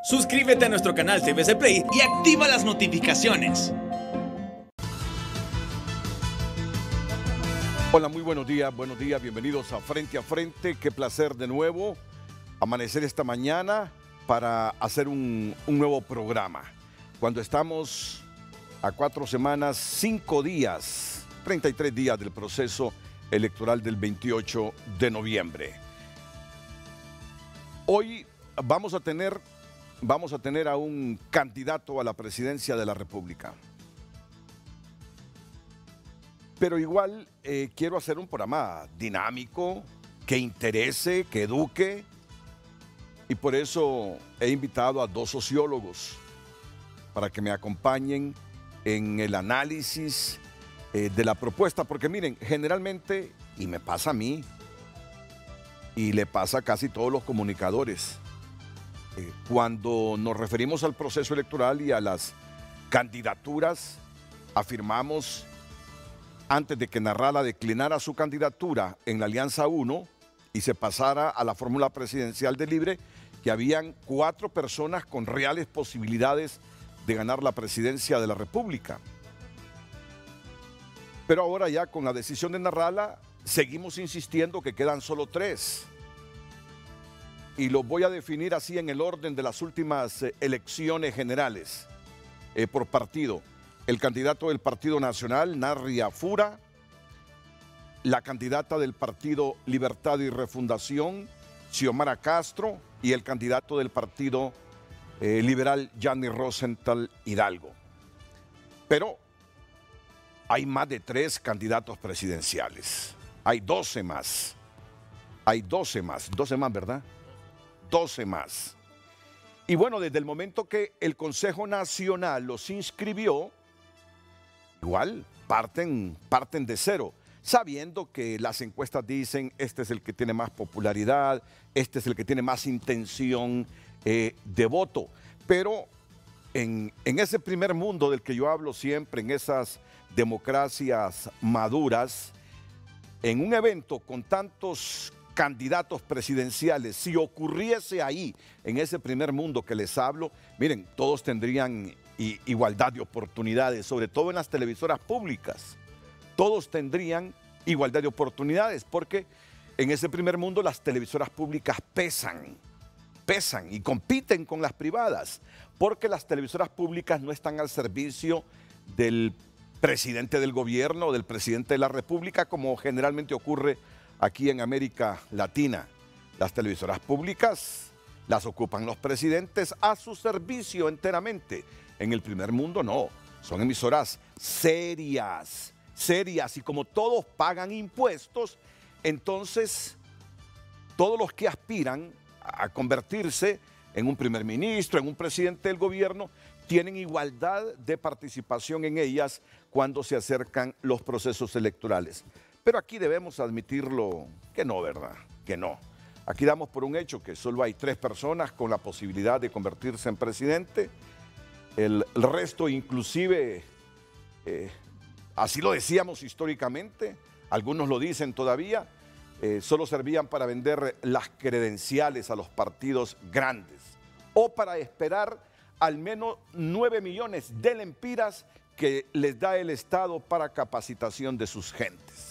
Suscríbete a nuestro canal CBC Play y activa las notificaciones. Hola, muy buenos días, bienvenidos a Frente. Qué placer de nuevo amanecer esta mañana para hacer un nuevo programa. Cuando estamos a 4 semanas, 5 días, 33 días del proceso electoral del 28 de noviembre. Hoy vamos a tener a un candidato a la presidencia de la República. Pero igual quiero hacer un programa dinámico, que interese, que eduque. Y por eso he invitado a 2 sociólogos para que me acompañen en el análisis de la propuesta. Porque miren, generalmente, y me pasa a mí, y le pasa a casi todos los comunicadores, cuando nos referimos al proceso electoral y a las candidaturas, afirmamos, antes de que Narrala declinara su candidatura en la Alianza 1 y se pasara a la fórmula presidencial de Libre, que habían 4 personas con reales posibilidades de ganar la presidencia de la República. Pero ahora ya con la decisión de Narrala, seguimos insistiendo que quedan solo 3. Y los voy a definir así en el orden de las últimas elecciones generales por partido. El candidato del Partido Nacional, Narria Fura, la candidata del Partido Libertad y Refundación, Xiomara Castro, y el candidato del Partido Liberal, Yanni Rosenthal Hidalgo. Pero hay más de 3 candidatos presidenciales. Hay 12 más. Hay 12 más, ¿verdad? 12 más. Y bueno, desde el momento que el Consejo Nacional los inscribió, igual parten de cero, sabiendo que las encuestas dicen este es el que tiene más popularidad, este es el que tiene más intención de voto. Pero en ese primer mundo del que yo hablo siempre, en esas democracias maduras, en un evento con tantos candidatos presidenciales, si ocurriese ahí, en ese primer mundo que les hablo, miren, todos tendrían igualdad de oportunidades, sobre todo en las televisoras públicas. Todos tendrían igualdad de oportunidades, porque en ese primer mundo las televisoras públicas pesan y compiten con las privadas, porque las televisoras públicas no están al servicio del presidente del gobierno o del presidente de la República, como generalmente ocurre aquí en América Latina. Las televisoras públicas las ocupan los presidentes a su servicio enteramente. En el primer mundo no, son emisoras serias, y como todos pagan impuestos, entonces todos los que aspiran a convertirse en un primer ministro, en un presidente del gobierno, tienen igualdad de participación en ellas cuando se acercan los procesos electorales. Pero aquí debemos admitirlo que no, ¿verdad? Que no. Aquí damos por un hecho que solo hay 3 personas con la posibilidad de convertirse en presidente. El resto, inclusive, así lo decíamos históricamente, algunos lo dicen todavía, solo servían para vender las credenciales a los partidos grandes o para esperar al menos 9 millones de lempiras que les da el Estado para capacitación de sus gentes.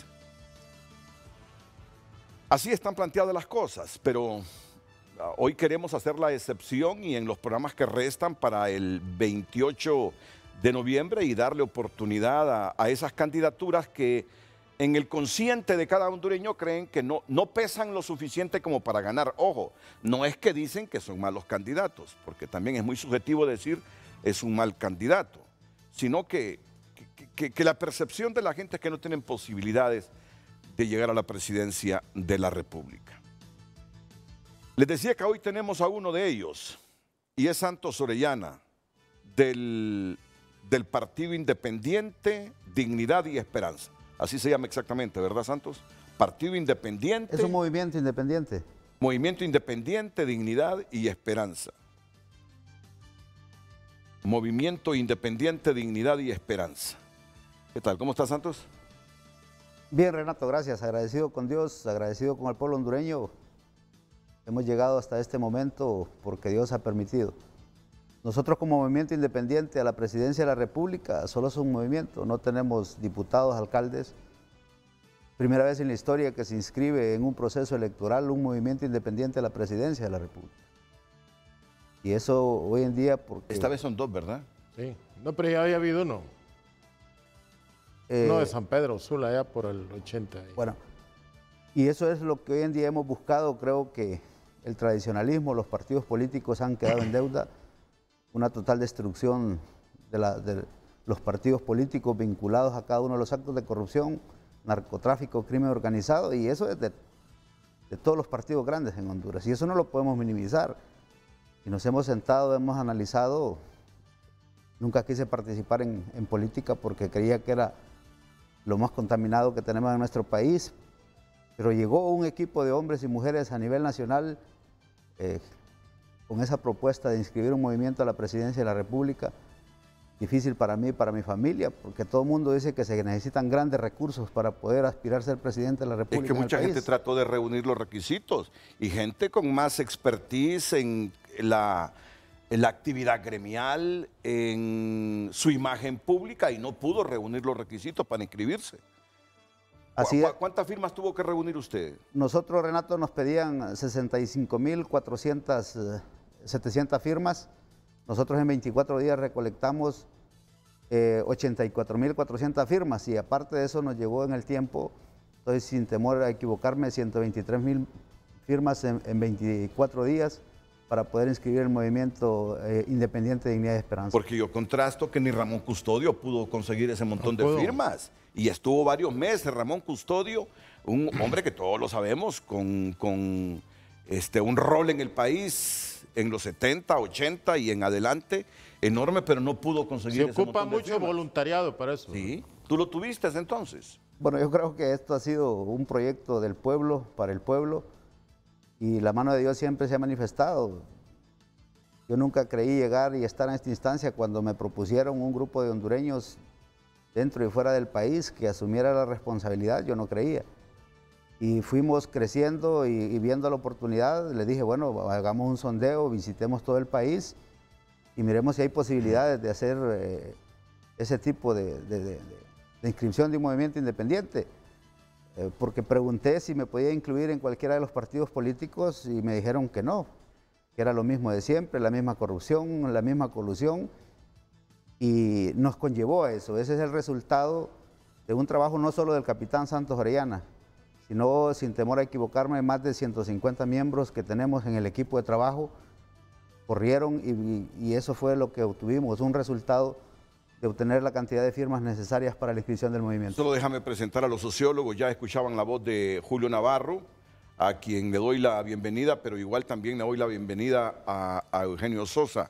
Así están planteadas las cosas, pero hoy queremos hacer la excepción y en los programas que restan para el 28 de noviembre y darle oportunidad a esas candidaturas que en el consciente de cada hondureño creen que no pesan lo suficiente como para ganar. Ojo, no es que dicen que son malos candidatos, porque también es muy subjetivo decir es un mal candidato, sino que la percepción de la gente es que no tienen posibilidades de llegar a la presidencia de la República. Les decía que hoy tenemos a uno de ellos, y es Santos Orellana, del Partido Independiente, Dignidad y Esperanza. Así se llama exactamente, ¿verdad, Santos? Partido Independiente. Es un movimiento independiente. Movimiento Independiente, Dignidad y Esperanza. Movimiento Independiente, Dignidad y Esperanza. ¿Qué tal? ¿Cómo está, Santos? Bien, Renato, gracias. Agradecido con Dios, agradecido con el pueblo hondureño. Hemos llegado hasta este momento porque Dios ha permitido. Nosotros como movimiento independiente a la presidencia de la República solo es un movimiento, no tenemos diputados, alcaldes. Primera vez en la historia que se inscribe en un proceso electoral un movimiento independiente a la presidencia de la República. Y eso hoy en día porque... Esta vez son dos, ¿verdad? Sí, no, pero ya había habido uno. Uno de San Pedro Sula, allá por el 80. Bueno, y eso es lo que hoy en día hemos buscado. Creo que el tradicionalismo, los partidos políticos han quedado en deuda, una total destrucción de los partidos políticos vinculados a cada uno de los actos de corrupción, narcotráfico, crimen organizado, y eso es de todos los partidos grandes en Honduras, y eso no lo podemos minimizar. Y nos hemos sentado, hemos analizado. Nunca quise participar en política porque creía que era lo más contaminado que tenemos en nuestro país, pero llegó un equipo de hombres y mujeres a nivel nacional con esa propuesta de inscribir un movimiento a la presidencia de la República. Difícil para mí y para mi familia, porque todo el mundo dice que se necesitan grandes recursos para poder aspirar a ser presidente de la República. Es que mucha gente trató de reunir los requisitos y gente con más expertise en la actividad gremial, en su imagen pública, y no pudo reunir los requisitos para inscribirse. ¿Cuántas firmas tuvo que reunir usted? Nosotros, Renato, nos pedían 65.700 firmas. Nosotros en 24 días recolectamos 84.400 firmas, y aparte de eso nos llegó en el tiempo, entonces sin temor a equivocarme, 123.000 firmas en 24 días para poder inscribir el movimiento independiente de Dignidad y Esperanza. Porque yo contrasto que ni Ramón Custodio pudo conseguir ese montón de firmas, y estuvo varios meses Ramón Custodio, un hombre que todos lo sabemos, con un rol en el país en los 70, 80 y en adelante, enorme, pero no pudo conseguir ese montón de firmas. Se ocupa mucho voluntariado para eso. Sí, ¿tú lo tuviste entonces? Bueno, yo creo que esto ha sido un proyecto del pueblo, para el pueblo, y la mano de Dios siempre se ha manifestado. Yo nunca creí llegar y estar en esta instancia cuando me propusieron un grupo de hondureños dentro y fuera del país que asumiera la responsabilidad. Yo no creía. Y fuimos creciendo y viendo la oportunidad, le dije, bueno, hagamos un sondeo, visitemos todo el país y miremos si hay posibilidades de hacer ese tipo de inscripción de un movimiento independiente. Porque pregunté si me podía incluir en cualquiera de los partidos políticos y me dijeron que no, que era lo mismo de siempre, la misma corrupción, la misma colusión, y nos conllevó a eso. Ese es el resultado de un trabajo no solo del capitán Santos Orellana, sino, sin temor a equivocarme, más de 150 miembros que tenemos en el equipo de trabajo corrieron, y eso fue lo que obtuvimos, un resultado de obtener la cantidad de firmas necesarias para la inscripción del movimiento. Solo déjame presentar a los sociólogos. Ya escuchaban la voz de Julio Navarro, a quien le doy la bienvenida, pero igual también le doy la bienvenida a Eugenio Sosa.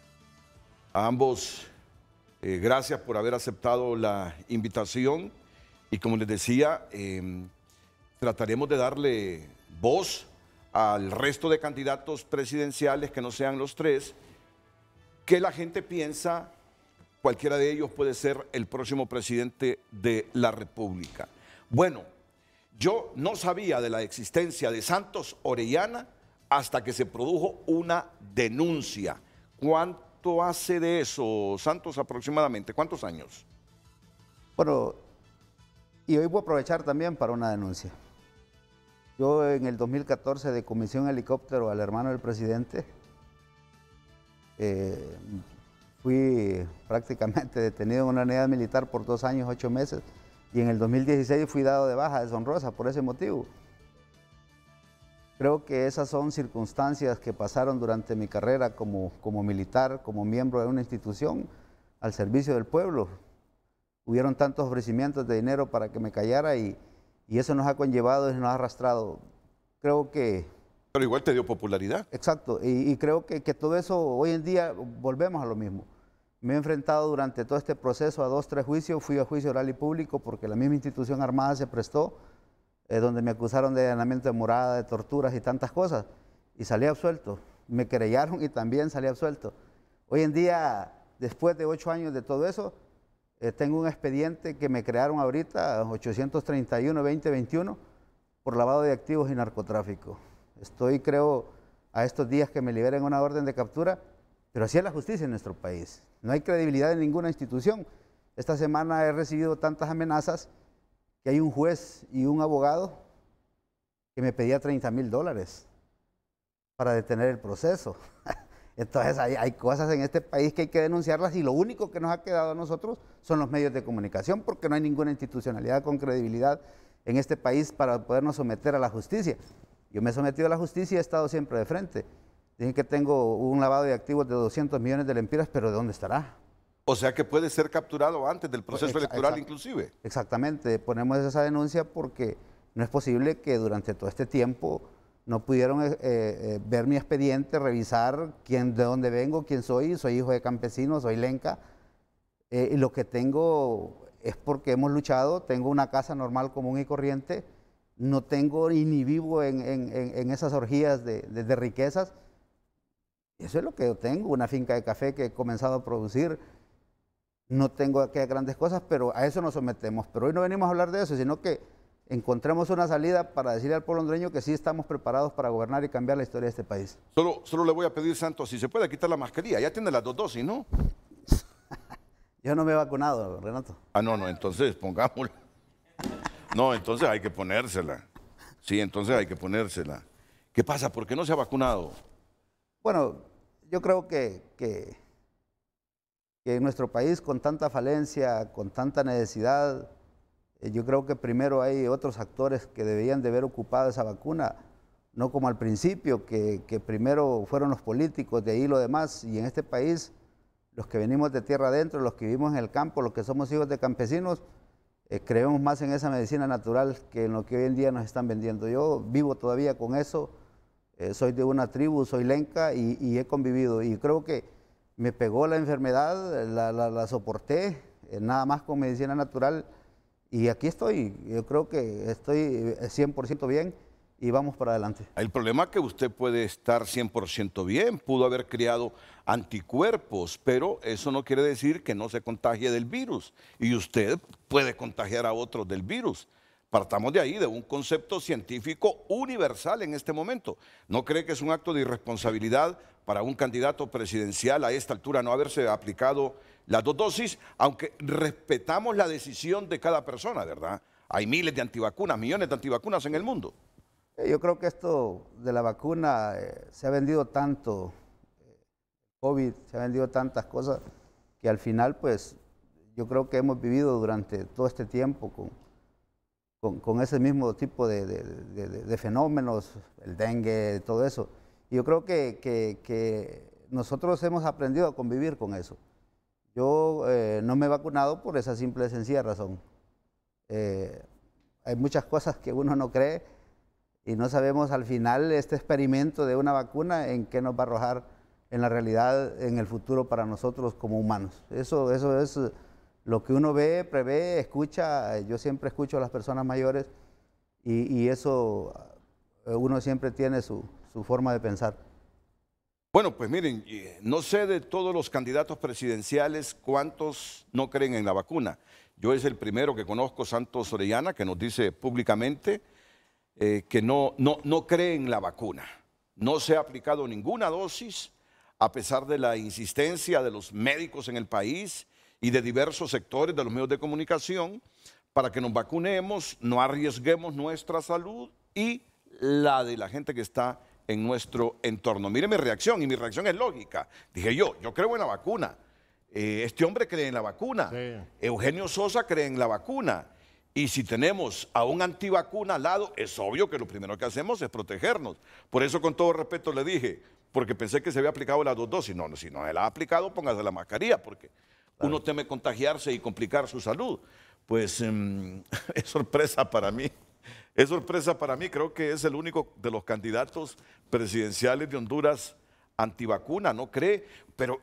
A ambos, gracias por haber aceptado la invitación, y como les decía, trataremos de darle voz al resto de candidatos presidenciales que no sean los tres, que la gente piensa cualquiera de ellos puede ser el próximo presidente de la República. Bueno, yo no sabía de la existencia de Santos Orellana hasta que se produjo una denuncia. ¿Cuánto hace de eso, Santos, aproximadamente? ¿Cuántos años? Bueno, y hoy voy a aprovechar también para una denuncia. Yo en el 2014 decomisé un helicóptero al hermano del presidente. Fui prácticamente detenido en una unidad militar por 2 años, 8 meses, y en el 2016 fui dado de baja deshonrosa por ese motivo. Creo que esas son circunstancias que pasaron durante mi carrera como militar, como miembro de una institución al servicio del pueblo. Hubieron tantos ofrecimientos de dinero para que me callara, y eso nos ha conllevado y nos ha arrastrado. Creo que... Pero igual te dio popularidad. Exacto, y creo que todo eso, hoy en día volvemos a lo mismo. Me he enfrentado durante todo este proceso a 2, 3 juicios. Fui a juicio oral y público porque la misma institución armada se prestó, donde me acusaron de allanamiento de morada, de torturas y tantas cosas, y salí absuelto. Me querellaron y también salí absuelto. Hoy en día, después de 8 años de todo eso, tengo un expediente que me crearon ahorita, 831-2021, por lavado de activos y narcotráfico. Estoy, creo, a estos días que me liberen una orden de captura, Pero así es la justicia en nuestro país. No hay credibilidad en ninguna institución. Esta semana he recibido tantas amenazas que hay un juez y un abogado que me pedía $30,000 para detener el proceso. Entonces hay cosas en este país que hay que denunciarlas y lo único que nos ha quedado a nosotros son los medios de comunicación porque no hay ninguna institucionalidad con credibilidad en este país para podernos someter a la justicia. Yo me he sometido a la justicia y he estado siempre de frente. Dicen que tengo un lavado de activos de 200 millones de lempiras, pero ¿de dónde estará? O sea que puede ser capturado antes del proceso electoral inclusive. Exactamente, ponemos esa denuncia porque no es posible que durante todo este tiempo no pudieron ver mi expediente, revisar de dónde vengo, quién soy hijo de campesinos, soy lenca, y lo que tengo es porque hemos luchado, tengo una casa normal, común y corriente, no tengo ni vivo en esas orgías de riquezas. Eso es lo que yo tengo, una finca de café que he comenzado a producir. No tengo aquellas grandes cosas, pero a eso nos sometemos. Pero hoy no venimos a hablar de eso, sino que encontremos una salida para decirle al pueblo hondureño que sí estamos preparados para gobernar y cambiar la historia de este país. Solo le voy a pedir, Santos, si se puede quitar la mascarilla. Ya tiene las 2 dosis, ¿no? Yo no me he vacunado, Renato. No, entonces pongámosla. No, entonces hay que ponérsela. Sí, entonces hay que ponérsela. ¿Qué pasa? ¿Por qué no se ha vacunado? Bueno, yo creo que en nuestro país con tanta falencia, con tanta necesidad, yo creo que primero hay otros actores que deberían de haber ocupado esa vacuna, no como al principio, que primero fueron los políticos, de ahí lo demás, y en este país, los que venimos de tierra adentro, los que vivimos en el campo, los que somos hijos de campesinos, creemos más en esa medicina natural que en lo que hoy en día nos están vendiendo. Yo vivo todavía con eso, soy de una tribu, soy lenca y he convivido, y creo que me pegó la enfermedad, la soporté, nada más con medicina natural, y aquí estoy. Yo creo que estoy 100% bien y vamos para adelante. El problema es que usted puede estar 100% bien, pudo haber creado anticuerpos, pero eso no quiere decir que no se contagie del virus, y usted puede contagiar a otros del virus. Partamos de ahí, de un concepto científico universal en este momento. ¿No cree que es un acto de irresponsabilidad para un candidato presidencial a esta altura no haberse aplicado las 2 dosis? Aunque respetamos la decisión de cada persona, ¿verdad? Hay miles de antivacunas, millones de antivacunas en el mundo. Yo creo que esto de la vacuna se ha vendido tanto, COVID, se ha vendido tantas cosas, que al final, pues, yo creo que hemos vivido durante todo este tiempo con ese mismo tipo de fenómenos, el dengue, todo eso. Y yo creo que nosotros hemos aprendido a convivir con eso. Yo no me he vacunado por esa simple y sencilla razón. Hay muchas cosas que uno no cree y no sabemos al final este experimento de una vacuna en qué nos va a arrojar en la realidad, en el futuro para nosotros como humanos. Eso es lo que uno ve, prevé, escucha. Yo siempre escucho a las personas mayores y eso uno siempre tiene su forma de pensar. Bueno, pues miren, no sé de todos los candidatos presidenciales cuántos no creen en la vacuna. Yo es el primero que conozco, Santos Orellana, que nos dice públicamente que no cree en la vacuna. No se ha aplicado ninguna dosis, a pesar de la insistencia de los médicos en el país y de diversos sectores de los medios de comunicación, para que nos vacunemos, no arriesguemos nuestra salud y la de la gente que está en nuestro entorno. Mire mi reacción, y mi reacción es lógica. Dije yo creo en la vacuna. Este hombre cree en la vacuna. Sí. Eugenio Sosa cree en la vacuna. Y si tenemos a un antivacuna al lado, es obvio que lo primero que hacemos es protegernos. Por eso, con todo respeto, le dije, porque pensé que se había aplicado las 2 dosis. No, si no se la ha aplicado, póngase la mascarilla, porque uno teme contagiarse y complicar su salud. Pues es sorpresa para mí. Es sorpresa para mí, creo que es el único de los candidatos presidenciales de Honduras antivacuna, ¿no cree? Pero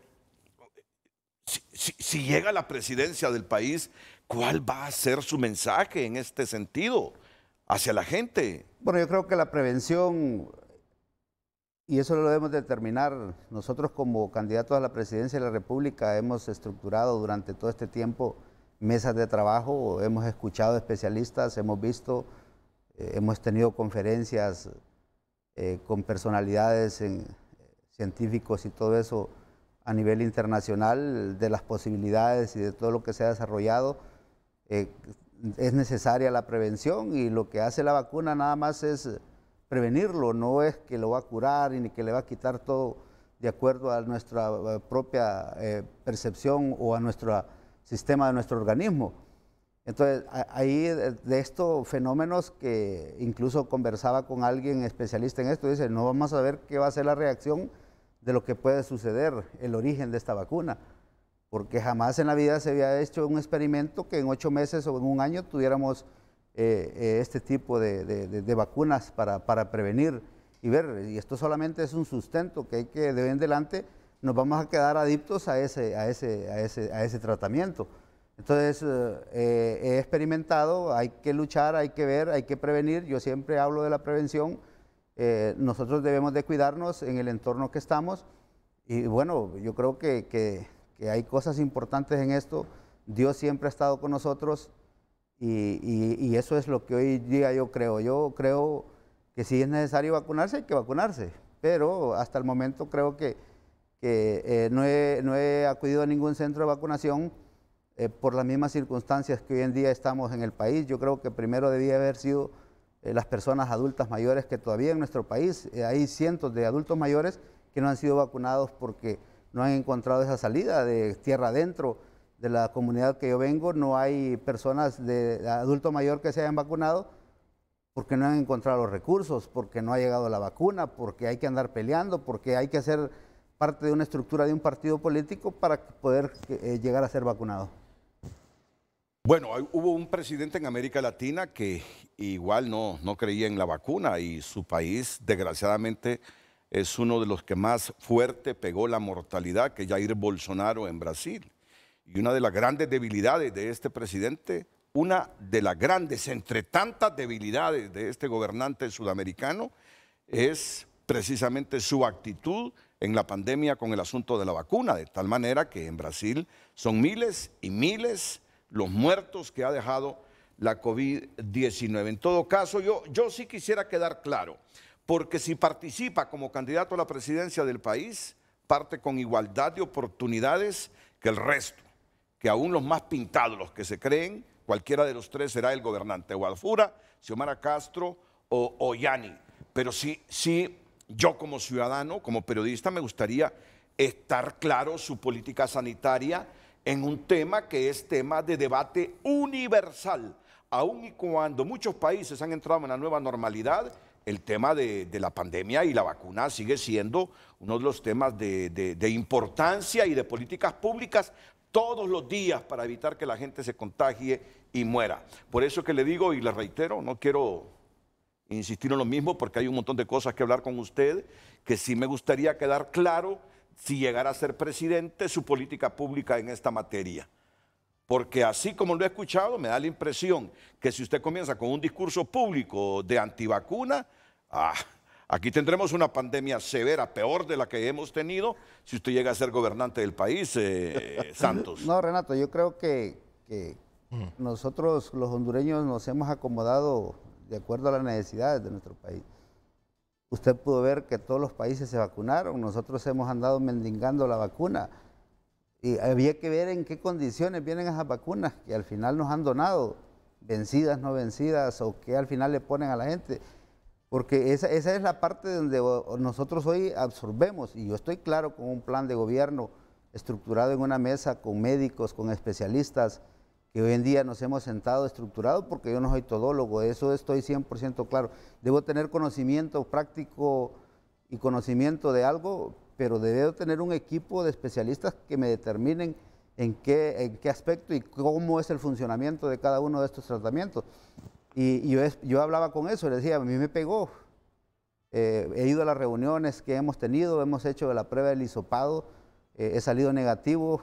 si llega a la presidencia del país, ¿cuál va a ser su mensaje en este sentido hacia la gente? Bueno, yo creo que la prevención, y eso lo debemos determinar, nosotros como candidatos a la presidencia de la República hemos estructurado durante todo este tiempo mesas de trabajo, hemos escuchado especialistas, hemos visto, hemos tenido conferencias con personalidades científicos y todo eso a nivel internacional de las posibilidades y de todo lo que se ha desarrollado. Es necesaria la prevención y lo que hace la vacuna nada más es prevenirlo, no es que lo va a curar ni que le va a quitar todo de acuerdo a nuestra propia percepción o a nuestro sistema de nuestro organismo. Entonces, ahí de estos fenómenos que incluso conversaba con alguien especialista en esto, dice, no vamos a ver qué va a ser la reacción de lo que puede suceder, el origen de esta vacuna, porque jamás en la vida se había hecho un experimento que en 8 meses o en un año tuviéramos este tipo de vacunas para prevenir y ver, y esto solamente es un sustento que hay que de hoy en adelante nos vamos a quedar adictos a ese tratamiento. Entonces, he experimentado, hay que luchar, hay que ver, hay que prevenir. Yo siempre hablo de la prevención. Nosotros debemos de cuidarnos en el entorno que estamos. Y bueno, yo creo que hay cosas importantes en esto. Dios siempre ha estado con nosotros y eso es lo que hoy día yo creo. Yo creo que si es necesario vacunarse, hay que vacunarse. Pero hasta el momento creo que no he acudido a ningún centro de vacunación por las mismas circunstancias que hoy en día estamos en el país. Yo creo que primero debía haber sido las personas adultas mayores, que todavía en nuestro país hay cientos de adultos mayores que no han sido vacunados porque no han encontrado esa salida de tierra adentro. De la comunidad que yo vengo no hay personas de adulto mayor que se hayan vacunado porque no han encontrado los recursos, porque no ha llegado la vacuna, porque hay que andar peleando, porque hay que ser parte de una estructura de un partido político para poder llegar a ser vacunado. Bueno, hubo un presidente en América Latina que igual no creía en la vacuna y su país, desgraciadamente, es uno de los que más fuerte pegó la mortalidad, que Jair Bolsonaro en Brasil. Y una de las grandes debilidades de este presidente, una de las grandes, entre tantas debilidades de este gobernante sudamericano, es precisamente su actitud en la pandemia con el asunto de la vacuna, de tal manera que en Brasil son miles y miles los muertos que ha dejado la COVID-19. En todo caso, yo sí quisiera quedar claro, porque si participa como candidato a la presidencia del país, parte con igualdad de oportunidades que el resto, que aún los más pintados, los que se creen, cualquiera de los tres será el gobernante, o Alfura, Xiomara Castro o Yani. Pero sí, yo como ciudadano, como periodista, me gustaría estar claro su política sanitaria en un tema que es tema de debate universal. Aun y cuando muchos países han entrado en la nueva normalidad, el tema de la pandemia y la vacuna sigue siendo uno de los temas de importancia y de políticas públicas todos los días para evitar que la gente se contagie y muera. Por eso que le digo y le reitero, no quiero insistir en lo mismo porque hay un montón de cosas que hablar con usted, que sí me gustaría quedar claro si llegara a ser presidente, su política pública en esta materia. Porque así como lo he escuchado, me da la impresión que si usted comienza con un discurso público de antivacuna, aquí tendremos una pandemia severa, peor de la que hemos tenido, si usted llega a ser gobernante del país, Santos. No, Renato, yo creo que nosotros los hondureños nos hemos acomodado de acuerdo a las necesidades de nuestro país. Usted pudo ver que todos los países se vacunaron, nosotros hemos andado mendigando la vacuna y había que ver en qué condiciones vienen esas vacunas que al final nos han donado, vencidas, no vencidas, o que al final le ponen a la gente, porque esa es la parte donde nosotros hoy absorbemos, y yo estoy claro con un plan de gobierno estructurado en una mesa con médicos, con especialistas, que hoy en día nos hemos sentado estructurado, porque yo no soy todólogo, de eso estoy 100% claro. Debo tener conocimiento práctico y conocimiento de algo, pero debo tener un equipo de especialistas que me determinen en qué aspecto y cómo es el funcionamiento de cada uno de estos tratamientos. Y yo hablaba con eso, le decía, a mí me pegó. He ido a las reuniones que hemos tenido, hemos hecho la prueba del hisopado, he salido negativo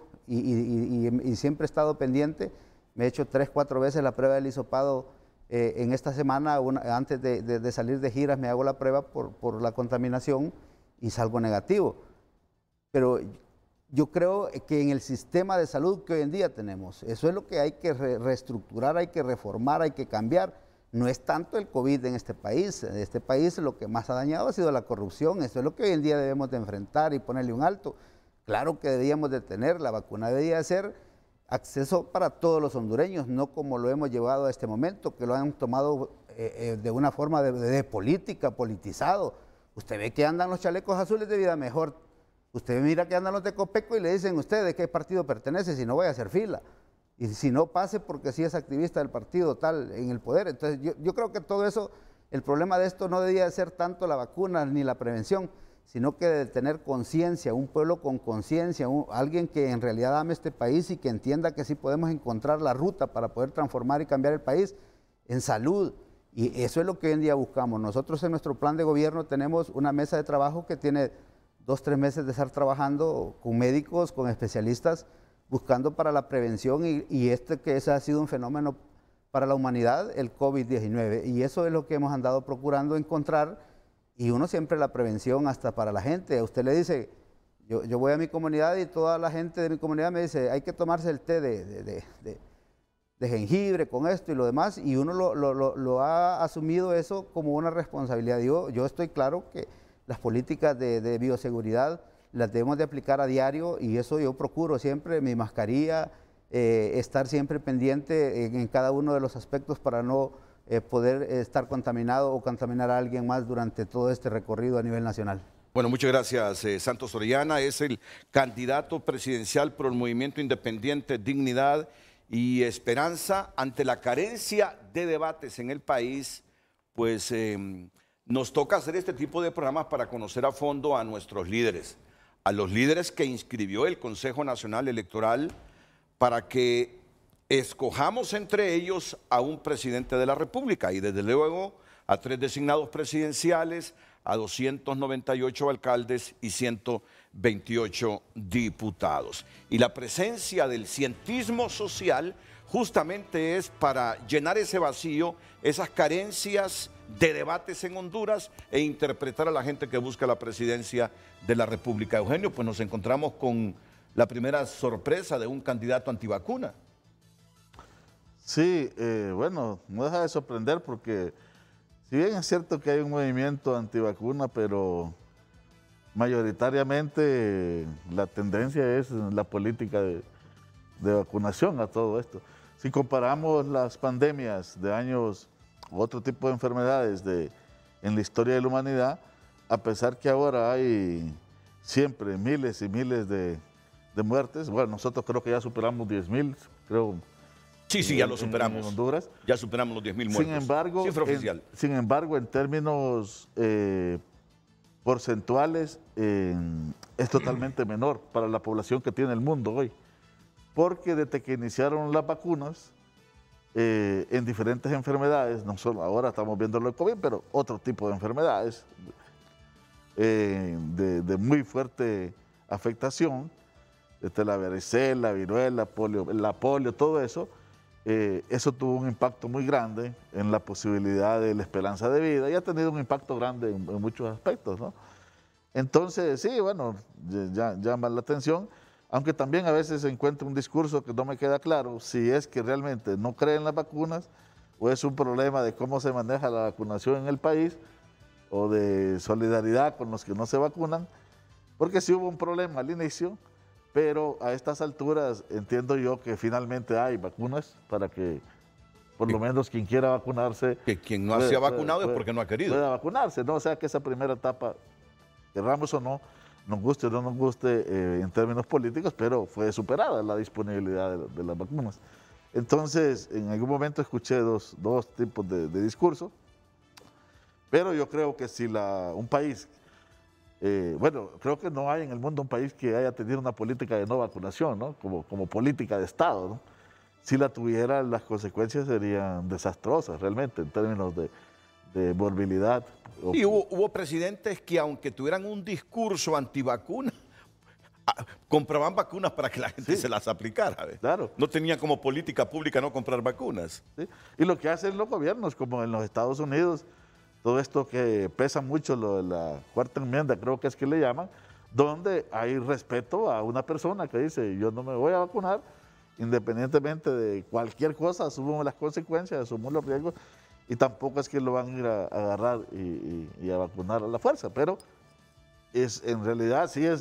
y siempre he estado pendiente. Me he hecho 3 o 4 veces la prueba del hisopado. En esta semana, antes de salir de giras, me hago la prueba por la contaminación y salgo negativo. Pero yo creo que en el sistema de salud que hoy en día tenemos, eso es lo que hay que reestructurar, hay que reformar, hay que cambiar. No es tanto el COVID en este país. En este país lo que más ha dañado ha sido la corrupción. Eso es lo que hoy en día debemos de enfrentar y ponerle un alto. Claro que debíamos de tener, la vacuna debía ser acceso para todos los hondureños, no como lo hemos llevado a este momento, que lo han tomado de una forma de política, politizado. Usted ve que andan los chalecos azules de Vida Mejor, usted mira que andan los de Copeco y le dicen usted de qué partido pertenece, si no vaya a hacer fila. Y si no pase porque sí es activista del partido tal en el poder. Entonces yo creo que todo eso, el problema de esto no debía ser tanto la vacuna ni la prevención, sino que de tener conciencia, un pueblo con conciencia, alguien que en realidad ame este país y que entienda que sí podemos encontrar la ruta para poder transformar y cambiar el país en salud. Y eso es lo que hoy en día buscamos. Nosotros en nuestro plan de gobierno tenemos una mesa de trabajo que tiene 2 o 3 meses de estar trabajando con médicos, con especialistas, buscando para la prevención y que ese ha sido un fenómeno para la humanidad, el COVID-19. Y eso es lo que hemos andado procurando encontrar. Y uno siempre la prevención hasta para la gente. Usted le dice, yo voy a mi comunidad y toda la gente de mi comunidad me dice, hay que tomarse el té de jengibre con esto y lo demás, y uno lo ha asumido eso como una responsabilidad. Yo estoy claro que las políticas de bioseguridad las debemos de aplicar a diario, y eso yo procuro siempre, mi mascarilla, estar siempre pendiente en cada uno de los aspectos para no poder estar contaminado o contaminar a alguien más durante todo este recorrido a nivel nacional. Bueno, muchas gracias, Santos Orellana. Es el candidato presidencial por el Movimiento Independiente Dignidad y Esperanza. Ante la carencia de debates en el país, pues nos toca hacer este tipo de programas para conocer a fondo a nuestros líderes, a los líderes que inscribió el Consejo Nacional Electoral, para que escojamos entre ellos a un presidente de la República y desde luego a 3 designados presidenciales, a 298 alcaldes y 128 diputados. Y la presencia del cientismo social justamente es para llenar ese vacío, esas carencias de debates en Honduras e interpretar a la gente que busca la presidencia de la República. Eugenio, pues nos encontramos con la primera sorpresa de un candidato antivacuna. Sí, bueno, no deja de sorprender porque si bien es cierto que hay un movimiento antivacuna, pero mayoritariamente la tendencia es la política de vacunación a todo esto. Si comparamos las pandemias de años u otro tipo de enfermedades en la historia de la humanidad, a pesar que ahora hay siempre miles y miles de muertes, bueno, nosotros creo que ya superamos 10,000, creo. Sí, ya lo superamos. En Honduras. Ya superamos los 10,000 muertos. Sin embargo, cifra oficial. Sin embargo, en términos porcentuales, es totalmente menor para la población que tiene el mundo hoy. Porque desde que iniciaron las vacunas, en diferentes enfermedades, no solo ahora estamos viendo lo de COVID, pero otro tipo de enfermedades de muy fuerte afectación, desde la varicela, viruela, la polio, todo eso, eso tuvo un impacto muy grande en la posibilidad de la esperanza de vida y ha tenido un impacto grande en muchos aspectos, ¿no? Entonces, sí, bueno, ya llama la atención, aunque también a veces se encuentra un discurso que no me queda claro si es que realmente no creen las vacunas o es un problema de cómo se maneja la vacunación en el país o de solidaridad con los que no se vacunan, porque sí hubo un problema al inicio, pero a estas alturas entiendo yo que finalmente hay vacunas para que por lo menos quien quiera vacunarse... Que quien no se ha vacunado es porque no ha querido. Pueda vacunarse, ¿no? O sea que esa primera etapa, querramos o no, nos guste o no nos guste en términos políticos, pero fue superada la disponibilidad de las vacunas. Entonces, en algún momento escuché dos tipos de discurso, pero yo creo que si un país... bueno, creo que no hay en el mundo un país que haya tenido una política de no vacunación, ¿no? Como política de Estado, ¿no? Si la tuviera, las consecuencias serían desastrosas realmente en términos de morbilidad. Y hubo presidentes que aunque tuvieran un discurso antivacuna, compraban vacunas para que la gente se las aplicara. Claro. No tenían como política pública no comprar vacunas. ¿Sí? Y lo que hacen los gobiernos, como en los Estados Unidos, todo esto que pesa mucho, lo de la cuarta enmienda, creo que es que le llaman, donde hay respeto a una persona que dice, yo no me voy a vacunar, independientemente de cualquier cosa, asumimos las consecuencias, asumimos los riesgos, y tampoco es que lo van a ir a agarrar y a vacunar a la fuerza, pero en realidad sí es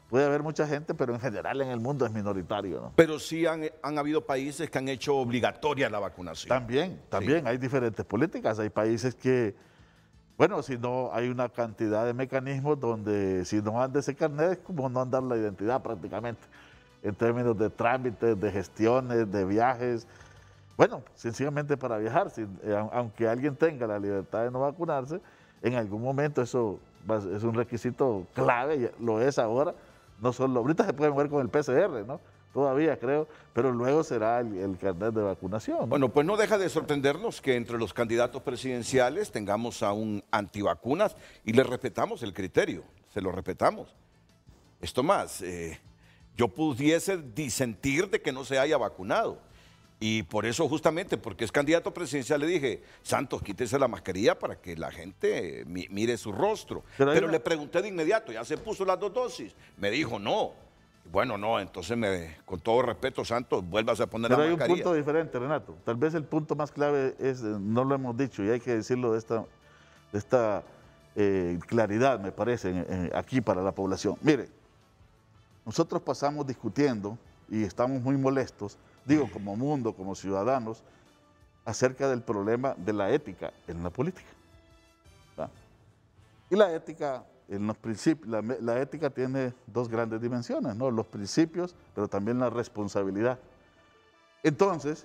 puede haber mucha gente, pero en general en el mundo es minoritario, ¿no? Pero sí han habido países que han hecho obligatoria la vacunación. También hay diferentes políticas. Hay países que, bueno, si no hay una cantidad de mecanismos donde si no anda ese carnet es como no andar la identidad prácticamente, en términos de trámites, de gestiones, de viajes. Bueno, sencillamente para viajar, aunque alguien tenga la libertad de no vacunarse, en algún momento eso es un requisito clave, y lo es ahora. No solo, ahorita se puede mover con el PCR, ¿no? Todavía creo, pero luego será el carnet de vacunación, ¿no? Bueno, pues no deja de sorprendernos que entre los candidatos presidenciales tengamos a un antivacunas y le respetamos el criterio, se lo respetamos. Esto más, yo pudiese disentir de que no se haya vacunado. Y por eso justamente, porque es candidato presidencial, le dije, Santos, quítese la mascarilla para que la gente mire su rostro. Pero le pregunté de inmediato, ¿ya se puso las 2 dosis? Me dijo, no. Bueno, no, entonces con todo respeto, Santos, vuélvase a poner la mascarilla. Pero hay un punto diferente, Renato. Tal vez el punto más clave es, no lo hemos dicho y hay que decirlo de esta claridad, me parece, aquí para la población. Mire, nosotros pasamos discutiendo y estamos muy molestos, digo, como mundo, como ciudadanos, acerca del problema de la ética en la política. ¿Va? Y la ética, en los principios, la ética tiene 2 grandes dimensiones, ¿no? Los principios, pero también la responsabilidad. Entonces,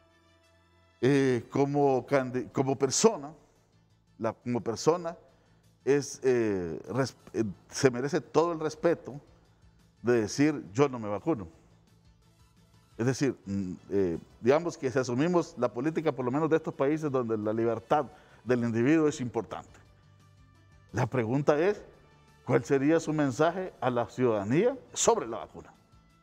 como persona, se merece todo el respeto de decir, yo no me vacuno. Es decir, digamos que si asumimos la política, por lo menos de estos países donde la libertad del individuo es importante. La pregunta es, ¿cuál sería su mensaje a la ciudadanía sobre la vacuna?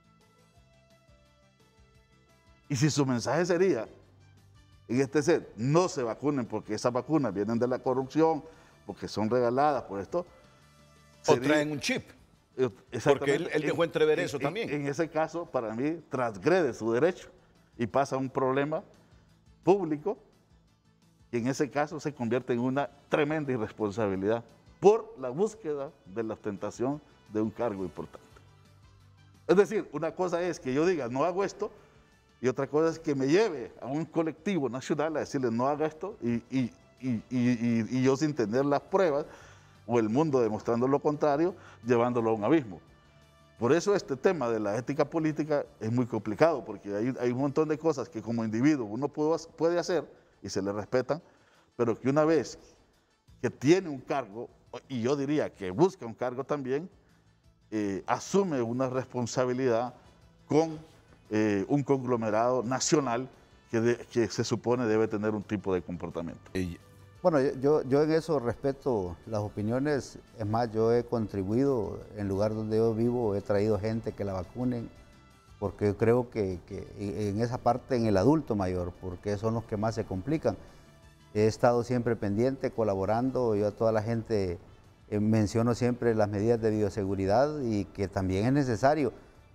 Y si su mensaje sería, en este set, no se vacunen porque esas vacunas vienen de la corrupción, porque son regaladas por esto. O traen un chip. Porque él dejó entrever eso también. En ese caso, para mí, transgrede su derecho y pasa a un problema público y en ese caso se convierte en una tremenda irresponsabilidad por la búsqueda de la ostentación de un cargo importante. Es decir, una cosa es que yo diga, no hago esto, y otra cosa es que me lleve a un colectivo nacional a decirle, no haga esto, y yo sin tener las pruebas, o el mundo demostrando lo contrario, llevándolo a un abismo. Por eso este tema de la ética política es muy complicado, porque hay un montón de cosas que como individuo uno puede hacer y se le respetan, pero que una vez que tiene un cargo, y yo diría que busca un cargo también, asume una responsabilidad con un conglomerado nacional que se supone debe tener un tipo de comportamiento. Bueno, yo en eso respeto las opiniones. Es más, yo he contribuido en el lugar donde yo vivo, he traído gente que la vacunen, porque yo creo que en esa parte, en el adulto mayor, porque son los que más se complican. He estado siempre pendiente, colaborando. Yo a toda la gente menciono siempre las medidas de bioseguridad y que también es necesario.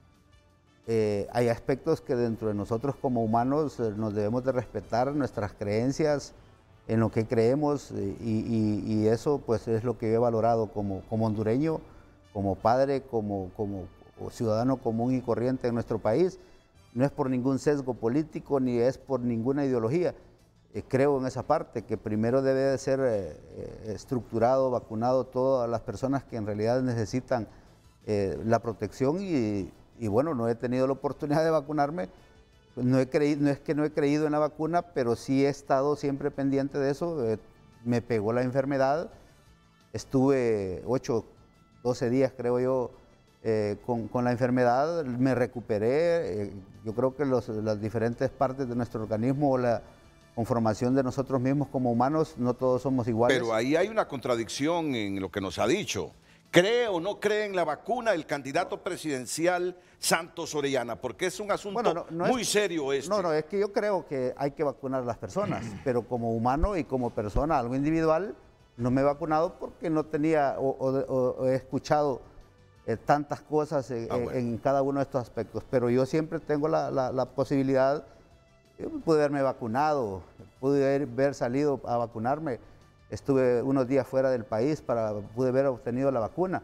Hay aspectos que dentro de nosotros como humanos nos debemos de respetar nuestras creencias, en lo que creemos y eso pues es lo que he valorado como hondureño, como padre, como ciudadano común y corriente en nuestro país. No es por ningún sesgo político ni es por ninguna ideología. Creo en esa parte, que primero debe de ser estructurado, vacunado todas las personas que en realidad necesitan la protección y bueno, no he tenido la oportunidad de vacunarme. No es que no he creído en la vacuna, pero sí he estado siempre pendiente de eso. Me pegó la enfermedad, estuve 12 días creo yo con la enfermedad, me recuperé. Yo creo que las diferentes partes de nuestro organismo o la conformación de nosotros mismos como humanos, no todos somos iguales. Pero ahí hay una contradicción en lo que nos ha dicho. ¿Cree o no cree en la vacuna el candidato presidencial Santos Orellana? Porque es un asunto muy serio este. No, es que yo creo que hay que vacunar a las personas, pero como humano y como persona, algo individual, no me he vacunado porque no tenía o he escuchado tantas cosas en cada uno de estos aspectos. Pero yo siempre tengo la posibilidad, pude haberme vacunado, pude haber salido a vacunarme. Estuve unos días fuera del país pude haber obtenido la vacuna.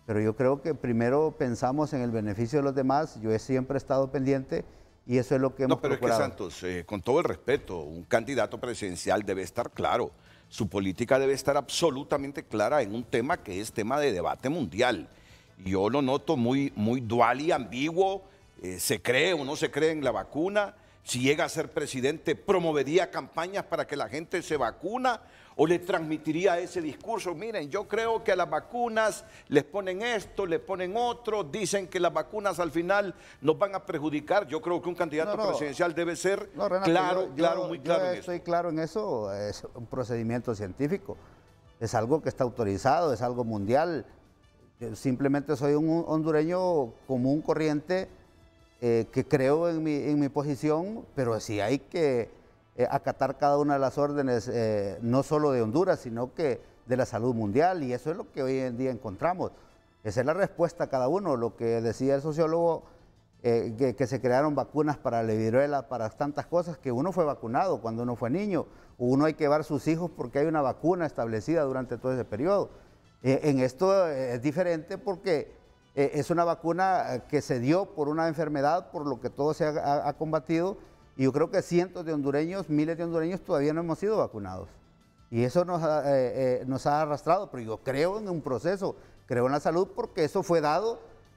pero yo creo que primero pensamos en el beneficio de los demás. Yo siempre he estado pendiente y eso es lo que hemos procurado. No, pero es que Santos, con todo el respeto, un candidato presidencial debe estar claro. Su política debe estar absolutamente clara en un tema que es tema de debate mundial. Yo lo noto muy dual y ambiguo. ¿Se cree o no se cree en la vacuna? Si llega a ser presidente, ¿promovería campañas para que la gente se vacuna? ¿O le transmitiría ese discurso? Miren, yo creo que a las vacunas les ponen esto, les ponen otro, dicen que las vacunas al final nos van a perjudicar. Yo creo que un candidato presidencial debe ser Renato, muy claro en eso. Estoy claro en eso, es un procedimiento científico, es algo que está autorizado, es algo mundial. Yo simplemente soy un hondureño común, corriente, que creo en mi posición, pero sí hay que acatar cada una de las órdenes, no solo de Honduras, sino que de la salud mundial, y eso es lo que hoy en día encontramos. Esa es la respuesta a cada uno. Lo que decía el sociólogo, que se crearon vacunas para la viruela, para tantas cosas, que uno fue vacunado cuando uno fue niño, uno hay que llevar a sus hijos porque hay una vacuna establecida durante todo ese periodo. En esto es diferente porque es una vacuna que se dio por una enfermedad, por lo que todo se ha combatido, y yo creo que cientos de hondureños, miles de hondureños todavía no hemos sido vacunados. Y eso nos ha arrastrado, pero yo creo en un proceso, creo en la salud porque eso fue dado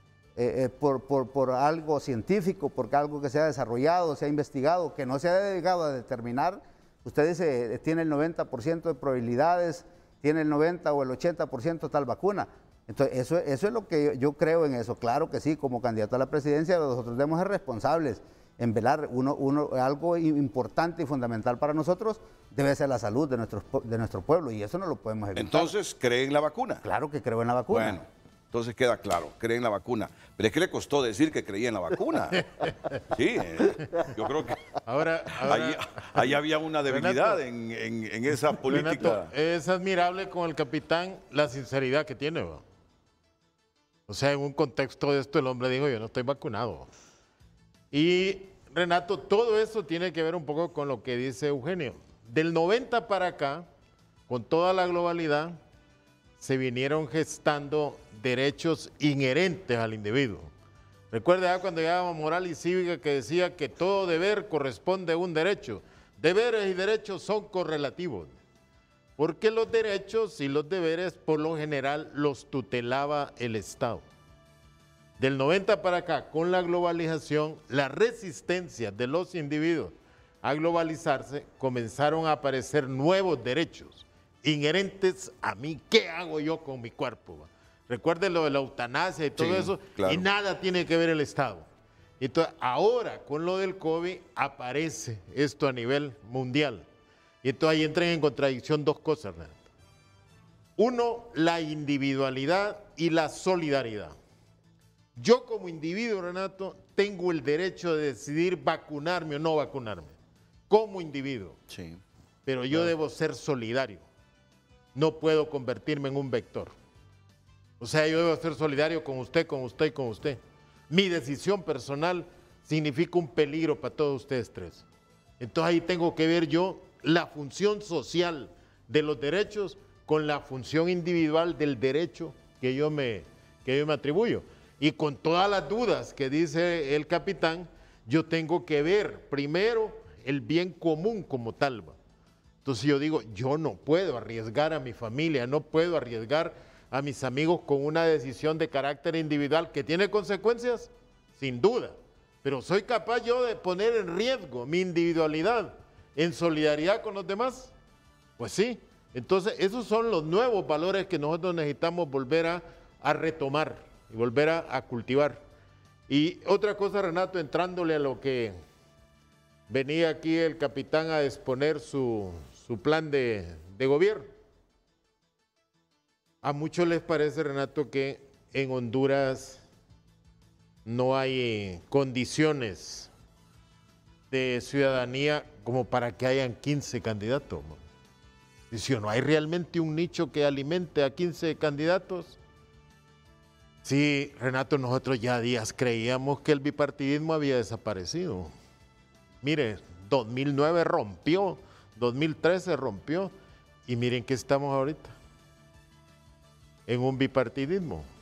por algo científico, por algo que se ha desarrollado, se ha investigado, que no se ha dedicado a determinar. Usted dice, tiene el 90% de probabilidades, tiene el 90 o el 80% tal vacuna. Entonces, eso es lo que yo creo en eso. Claro que sí, como candidato a la presidencia, nosotros debemos ser responsables en velar. Algo importante y fundamental para nosotros debe ser la salud de nuestro pueblo, y eso no lo podemos evitar. Entonces, ¿cree en la vacuna? Claro que creo en la vacuna. Bueno, entonces queda claro, cree en la vacuna. Pero es que le costó decir que creía en la vacuna. Sí, yo creo que ahí había una debilidad, Renato, en esa política. Renato, es admirable con el capitán la sinceridad que tiene, ¿va? O sea, en un contexto de esto el hombre dijo, yo no estoy vacunado. Y Renato, todo eso tiene que ver un poco con lo que dice Eugenio. Del 90 para acá, con toda la globalidad, se vinieron gestando derechos inherentes al individuo. Recuerda cuando llegaba Moral y Cívica, que decía que todo deber corresponde a un derecho. Deberes y derechos son correlativos, porque los derechos y los deberes por lo general los tutelaba el Estado. Del 90 para acá, con la globalización, la resistencia de los individuos a globalizarse, comenzaron a aparecer nuevos derechos inherentes a mí. ¿Qué hago yo con mi cuerpo? Recuerden lo de la eutanasia y todo eso, claro. Y nada tiene que ver el Estado. Entonces, ahora con lo del COVID aparece esto a nivel mundial. Y entonces ahí entran en contradicción dos cosas, Renato. Uno, la individualidad y la solidaridad. Yo como individuo, Renato, tengo el derecho de decidir vacunarme o no vacunarme, como individuo. Sí. Pero yo debo ser solidario. No puedo convertirme en un vector. O sea, yo debo ser solidario con usted, con usted y con usted. Mi decisión personal significa un peligro para todos ustedes tres. Entonces ahí tengo que ver yo la función social de los derechos con la función individual del derecho que yo me atribuyo. Y con todas las dudas que dice el capitán, yo tengo que ver primero el bien común como tal. Entonces yo digo, yo no puedo arriesgar a mi familia, no puedo arriesgar a mis amigos con una decisión de carácter individual que tiene consecuencias, sin duda. Pero soy capaz yo de poner en riesgo mi individualidad en solidaridad con los demás. Pues sí. Entonces esos son los nuevos valores que nosotros necesitamos volver a retomar y volver a cultivar. Y otra cosa, Renato, entrándole a lo que venía aquí el capitán a exponer su plan de gobierno. A muchos les parece, Renato, que en Honduras no hay condiciones de ciudadanía como para que hayan 15 candidatos. Y si no hay realmente un nicho que alimente a 15 candidatos. Sí, Renato, nosotros ya días creíamos que el bipartidismo había desaparecido. Mire, 2009 rompió, 2013 rompió, y miren que estamos ahorita, en un bipartidismo.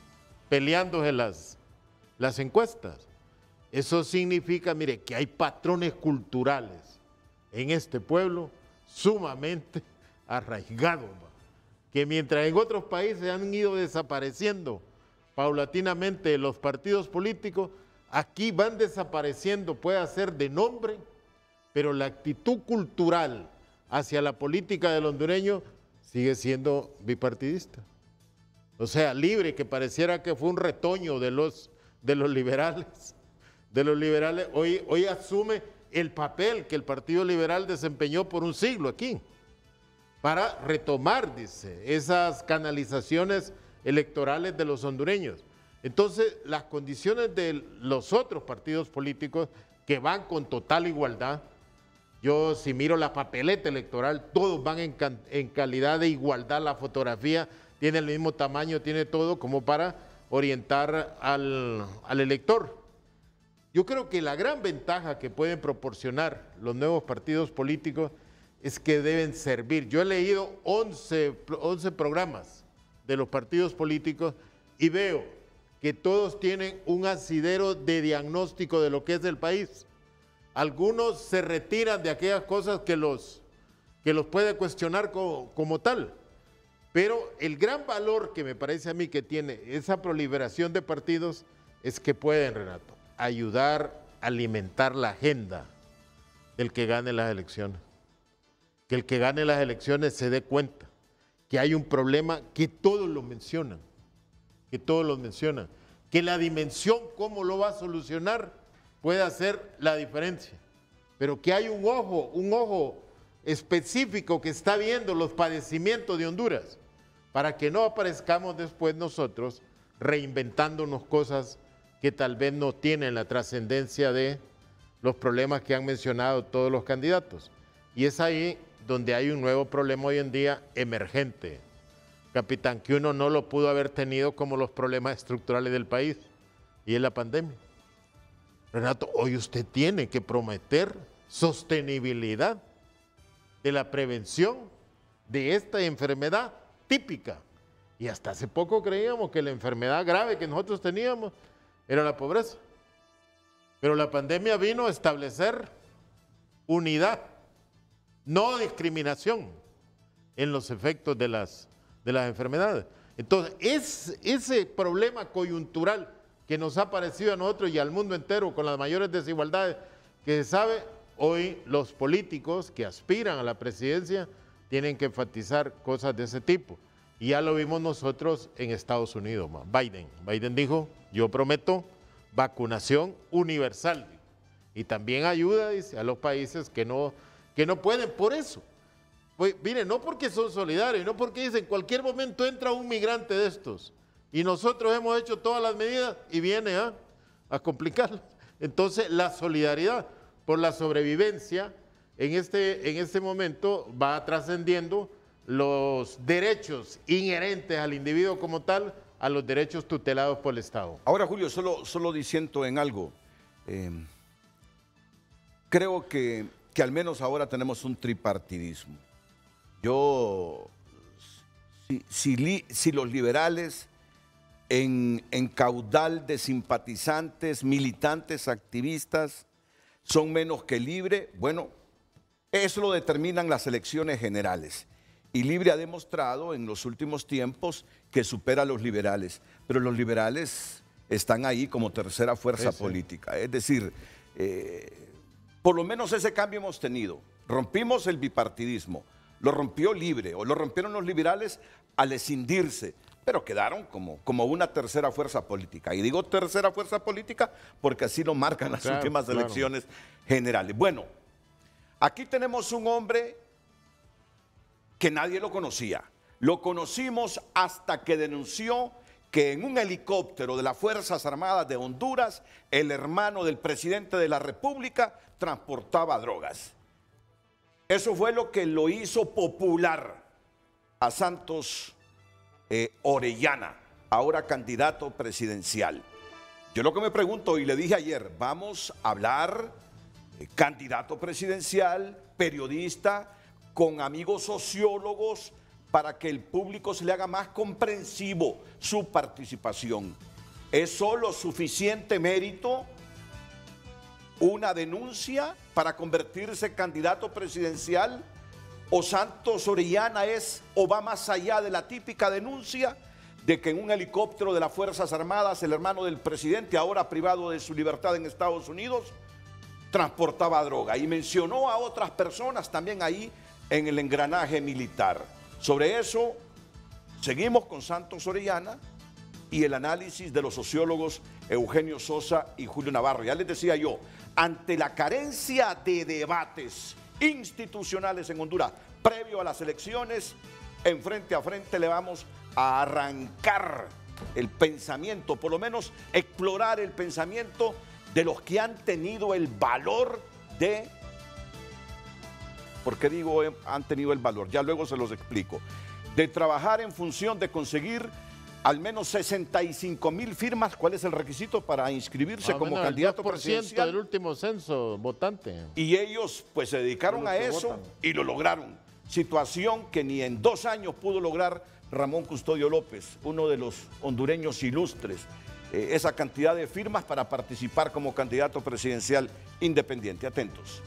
peleándose las encuestas. Eso significa, mire, que hay patrones culturales en este pueblo sumamente arraigados, que mientras en otros países han ido desapareciendo paulatinamente los partidos políticos, aquí van desapareciendo, puede ser de nombre, pero la actitud cultural hacia la política del hondureño sigue siendo bipartidista. O sea, Libre, que pareciera que fue un retoño de los liberales. Hoy asume el papel que el Partido Liberal desempeñó por un siglo aquí, para retomar, dice, esas canalizaciones electorales de los hondureños. Entonces, las condiciones de los otros partidos políticos que van con total igualdad, yo si miro la papeleta electoral, todos van en calidad de igualdad, la fotografía tiene el mismo tamaño, tiene todo como para orientar al elector. Yo creo que la gran ventaja que pueden proporcionar los nuevos partidos políticos es que deben servir. Yo he leído 11 programas de los partidos políticos y veo que todos tienen un asidero de diagnóstico de lo que es el país. Algunos se retiran de aquellas cosas que los puede cuestionar como tal. Pero el gran valor que me parece a mí que tiene esa proliferación de partidos es que pueden, Renato, ayudar a alimentar la agenda del que gane las elecciones. Que el que gane las elecciones se dé cuenta que hay un problema que todos lo mencionan, que la dimensión cómo lo va a solucionar puede hacer la diferencia, pero que hay un ojo específico que está viendo los padecimientos de Honduras, para que no aparezcamos después nosotros reinventándonos cosas que tal vez no tienen la trascendencia de los problemas que han mencionado todos los candidatos. Y es ahí donde hay un nuevo problema hoy en día emergente, capitán, que uno no lo pudo haber tenido como los problemas estructurales del país, y es la pandemia. Renato, hoy usted tiene que prometer sostenibilidad de la prevención de esta enfermedad típica. Y hasta hace poco creíamos que la enfermedad grave que nosotros teníamos era la pobreza. Pero la pandemia vino a establecer unidad, no discriminación en los efectos de las enfermedades. Entonces, ese problema coyuntural que nos ha parecido a nosotros y al mundo entero con las mayores desigualdades que se sabe, hoy los políticos que aspiran a la presidencia tienen que enfatizar cosas de ese tipo. Y ya lo vimos nosotros en Estados Unidos. Biden dijo, yo prometo vacunación universal. Y también ayuda, dice, a los países que no pueden por eso. Pues, mire, no porque son solidarios, no porque dicen, en cualquier momento entra un migrante de estos. Y nosotros hemos hecho todas las medidas y viene a complicarlas. Entonces, la solidaridad por la sobrevivencia en este momento va trascendiendo los derechos inherentes al individuo como tal a los derechos tutelados por el Estado. Ahora, Julio, solo diciendo en algo. Creo que al menos ahora tenemos un tripartidismo. Si los liberales en caudal de simpatizantes, militantes, activistas, son menos que Libre, bueno, eso lo determinan las elecciones generales. Y Libre ha demostrado en los últimos tiempos que supera a los liberales, pero los liberales están ahí como tercera fuerza política. Es decir, por lo menos ese cambio hemos tenido. Rompimos el bipartidismo, lo rompió Libre, o lo rompieron los liberales al escindirse, pero quedaron como una tercera fuerza política. Y digo tercera fuerza política porque así lo marcan las últimas elecciones generales. Bueno, aquí tenemos un hombre que nadie lo conocía. Lo conocimos hasta que denunció que en un helicóptero de las Fuerzas Armadas de Honduras, el hermano del presidente de la República transportaba drogas. Eso fue lo que lo hizo popular a Santos Orellana, ahora candidato presidencial. Yo lo que me pregunto, y le dije ayer, vamos a hablar candidato presidencial, periodista, con amigos sociólogos, para que el público se le haga más comprensivo su participación. ¿Es solo suficiente mérito una denuncia para convertirse en candidato presidencial? ¿O Santos Orellana es o va más allá de la típica denuncia de que en un helicóptero de las Fuerzas Armadas el hermano del presidente, ahora privado de su libertad en Estados Unidos, transportaba droga? Y mencionó a otras personas también ahí en el engranaje militar. Sobre eso seguimos con Santos Orellana y el análisis de los sociólogos Eugenio Sosa y Julio Navarro. Ya les decía yo, ante la carencia de debates institucionales en Honduras previo a las elecciones, en Frente a Frente le vamos a arrancar el pensamiento, por lo menos explorar el pensamiento de los que han tenido el valor de... ¿Por qué digo han tenido el valor? Ya luego se los explico. De trabajar en función de conseguir al menos 65,000 firmas. ¿Cuál es el requisito para inscribirse como candidato presidencial? Del último censo votante. Y ellos pues se dedicaron a eso y lo lograron. Situación que ni en 2 años pudo lograr Ramón Custodio López, uno de los hondureños ilustres. Esa cantidad de firmas para participar como candidato presidencial independiente. Atentos.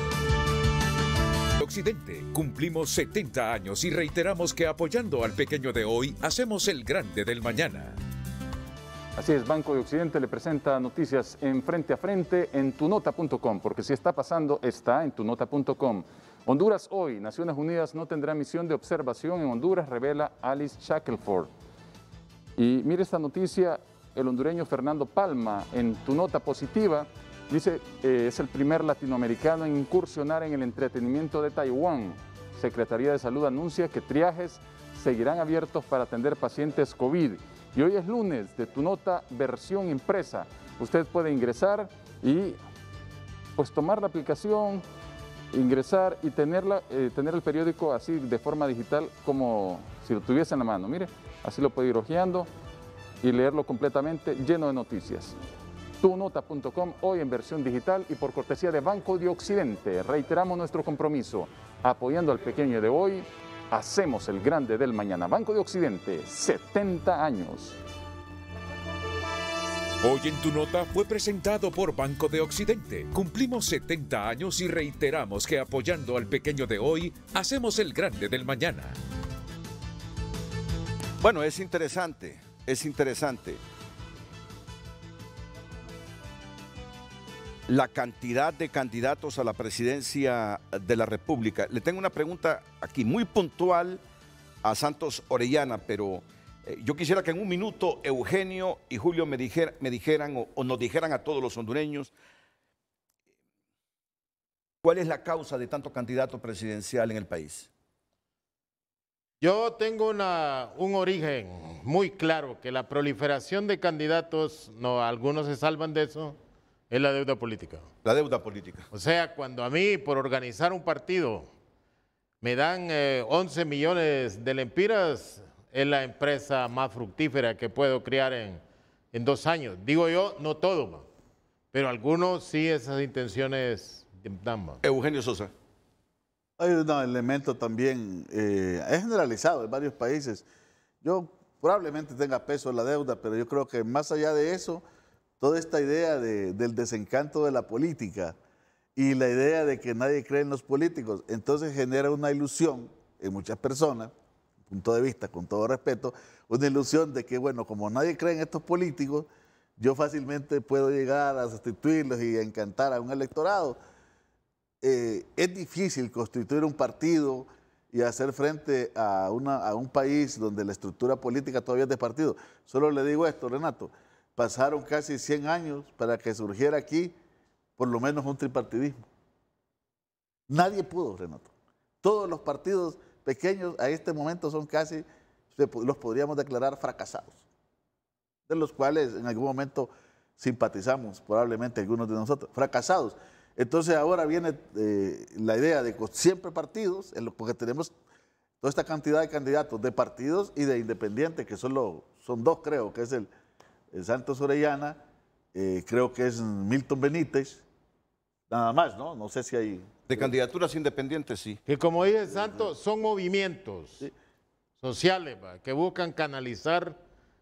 Occidente, cumplimos 70 años y reiteramos que apoyando al pequeño de hoy, hacemos el grande del mañana. Así es, Banco de Occidente le presenta noticias en Frente a Frente en tunota.com, porque si está pasando, está en tunota.com. Honduras hoy, Naciones Unidas no tendrá misión de observación en Honduras, revela Alice Shackelford. Y mire esta noticia, el hondureño Fernando Palma, en Tu Nota Positiva, dice, es el primer latinoamericano en incursionar en el entretenimiento de Taiwán. Secretaría de Salud anuncia que triajes seguirán abiertos para atender pacientes COVID. Y hoy es lunes de Tu Nota versión impresa. Usted puede ingresar y pues tomar la aplicación, ingresar y tener el periódico así de forma digital como si lo tuviese en la mano. Mire, así lo puede ir hojeando y leerlo completamente lleno de noticias. tunota.com, hoy en versión digital y por cortesía de Banco de Occidente. Reiteramos nuestro compromiso, apoyando al pequeño de hoy, hacemos el grande del mañana. Banco de Occidente, 70 años. Hoy en Tu Nota fue presentado por Banco de Occidente. Cumplimos 70 años y reiteramos que apoyando al pequeño de hoy, hacemos el grande del mañana. Bueno, es interesante, es interesante. La cantidad de candidatos a la presidencia de la República. Le tengo una pregunta aquí muy puntual a Santos Orellana, pero yo quisiera que en un minuto Eugenio y Julio me dijeran o nos dijeran a todos los hondureños cuál es la causa de tanto candidato presidencial en el país. Yo tengo un origen muy claro, que la proliferación de candidatos, no, algunos se salvan de eso, es la deuda política. La deuda política. O sea, cuando a mí, por organizar un partido, me dan 11 millones de lempiras, es la empresa más fructífera que puedo crear en 2 años. Digo yo, no todo, pero algunos sí esas intenciones dan. Eugenio Sosa. Hay un elemento también, es generalizado en varios países. Yo probablemente tenga peso la deuda, pero yo creo que más allá de eso, toda esta idea del desencanto de la política y la idea de que nadie cree en los políticos, entonces genera una ilusión en muchas personas, punto de vista, con todo respeto, una ilusión de que, bueno, como nadie cree en estos políticos, yo fácilmente puedo llegar a sustituirlos y a encantar a un electorado. Es difícil constituir un partido y hacer frente a un país donde la estructura política todavía es de partido. Solo le digo esto, Renato, pasaron casi 100 años para que surgiera aquí por lo menos un tripartidismo. Nadie pudo, Renato. Todos los partidos pequeños a este momento son casi, los podríamos declarar fracasados, de los cuales en algún momento simpatizamos, probablemente algunos de nosotros, fracasados. Entonces ahora viene la idea de siempre partidos, porque tenemos toda esta cantidad de candidatos de partidos y de independientes, que son 2, creo, que es el Santos Orellana, creo que es Milton Benítez, nada más, ¿no? No sé si hay... De candidaturas independientes, sí. Que como dice Santos, son movimientos sociales que buscan canalizar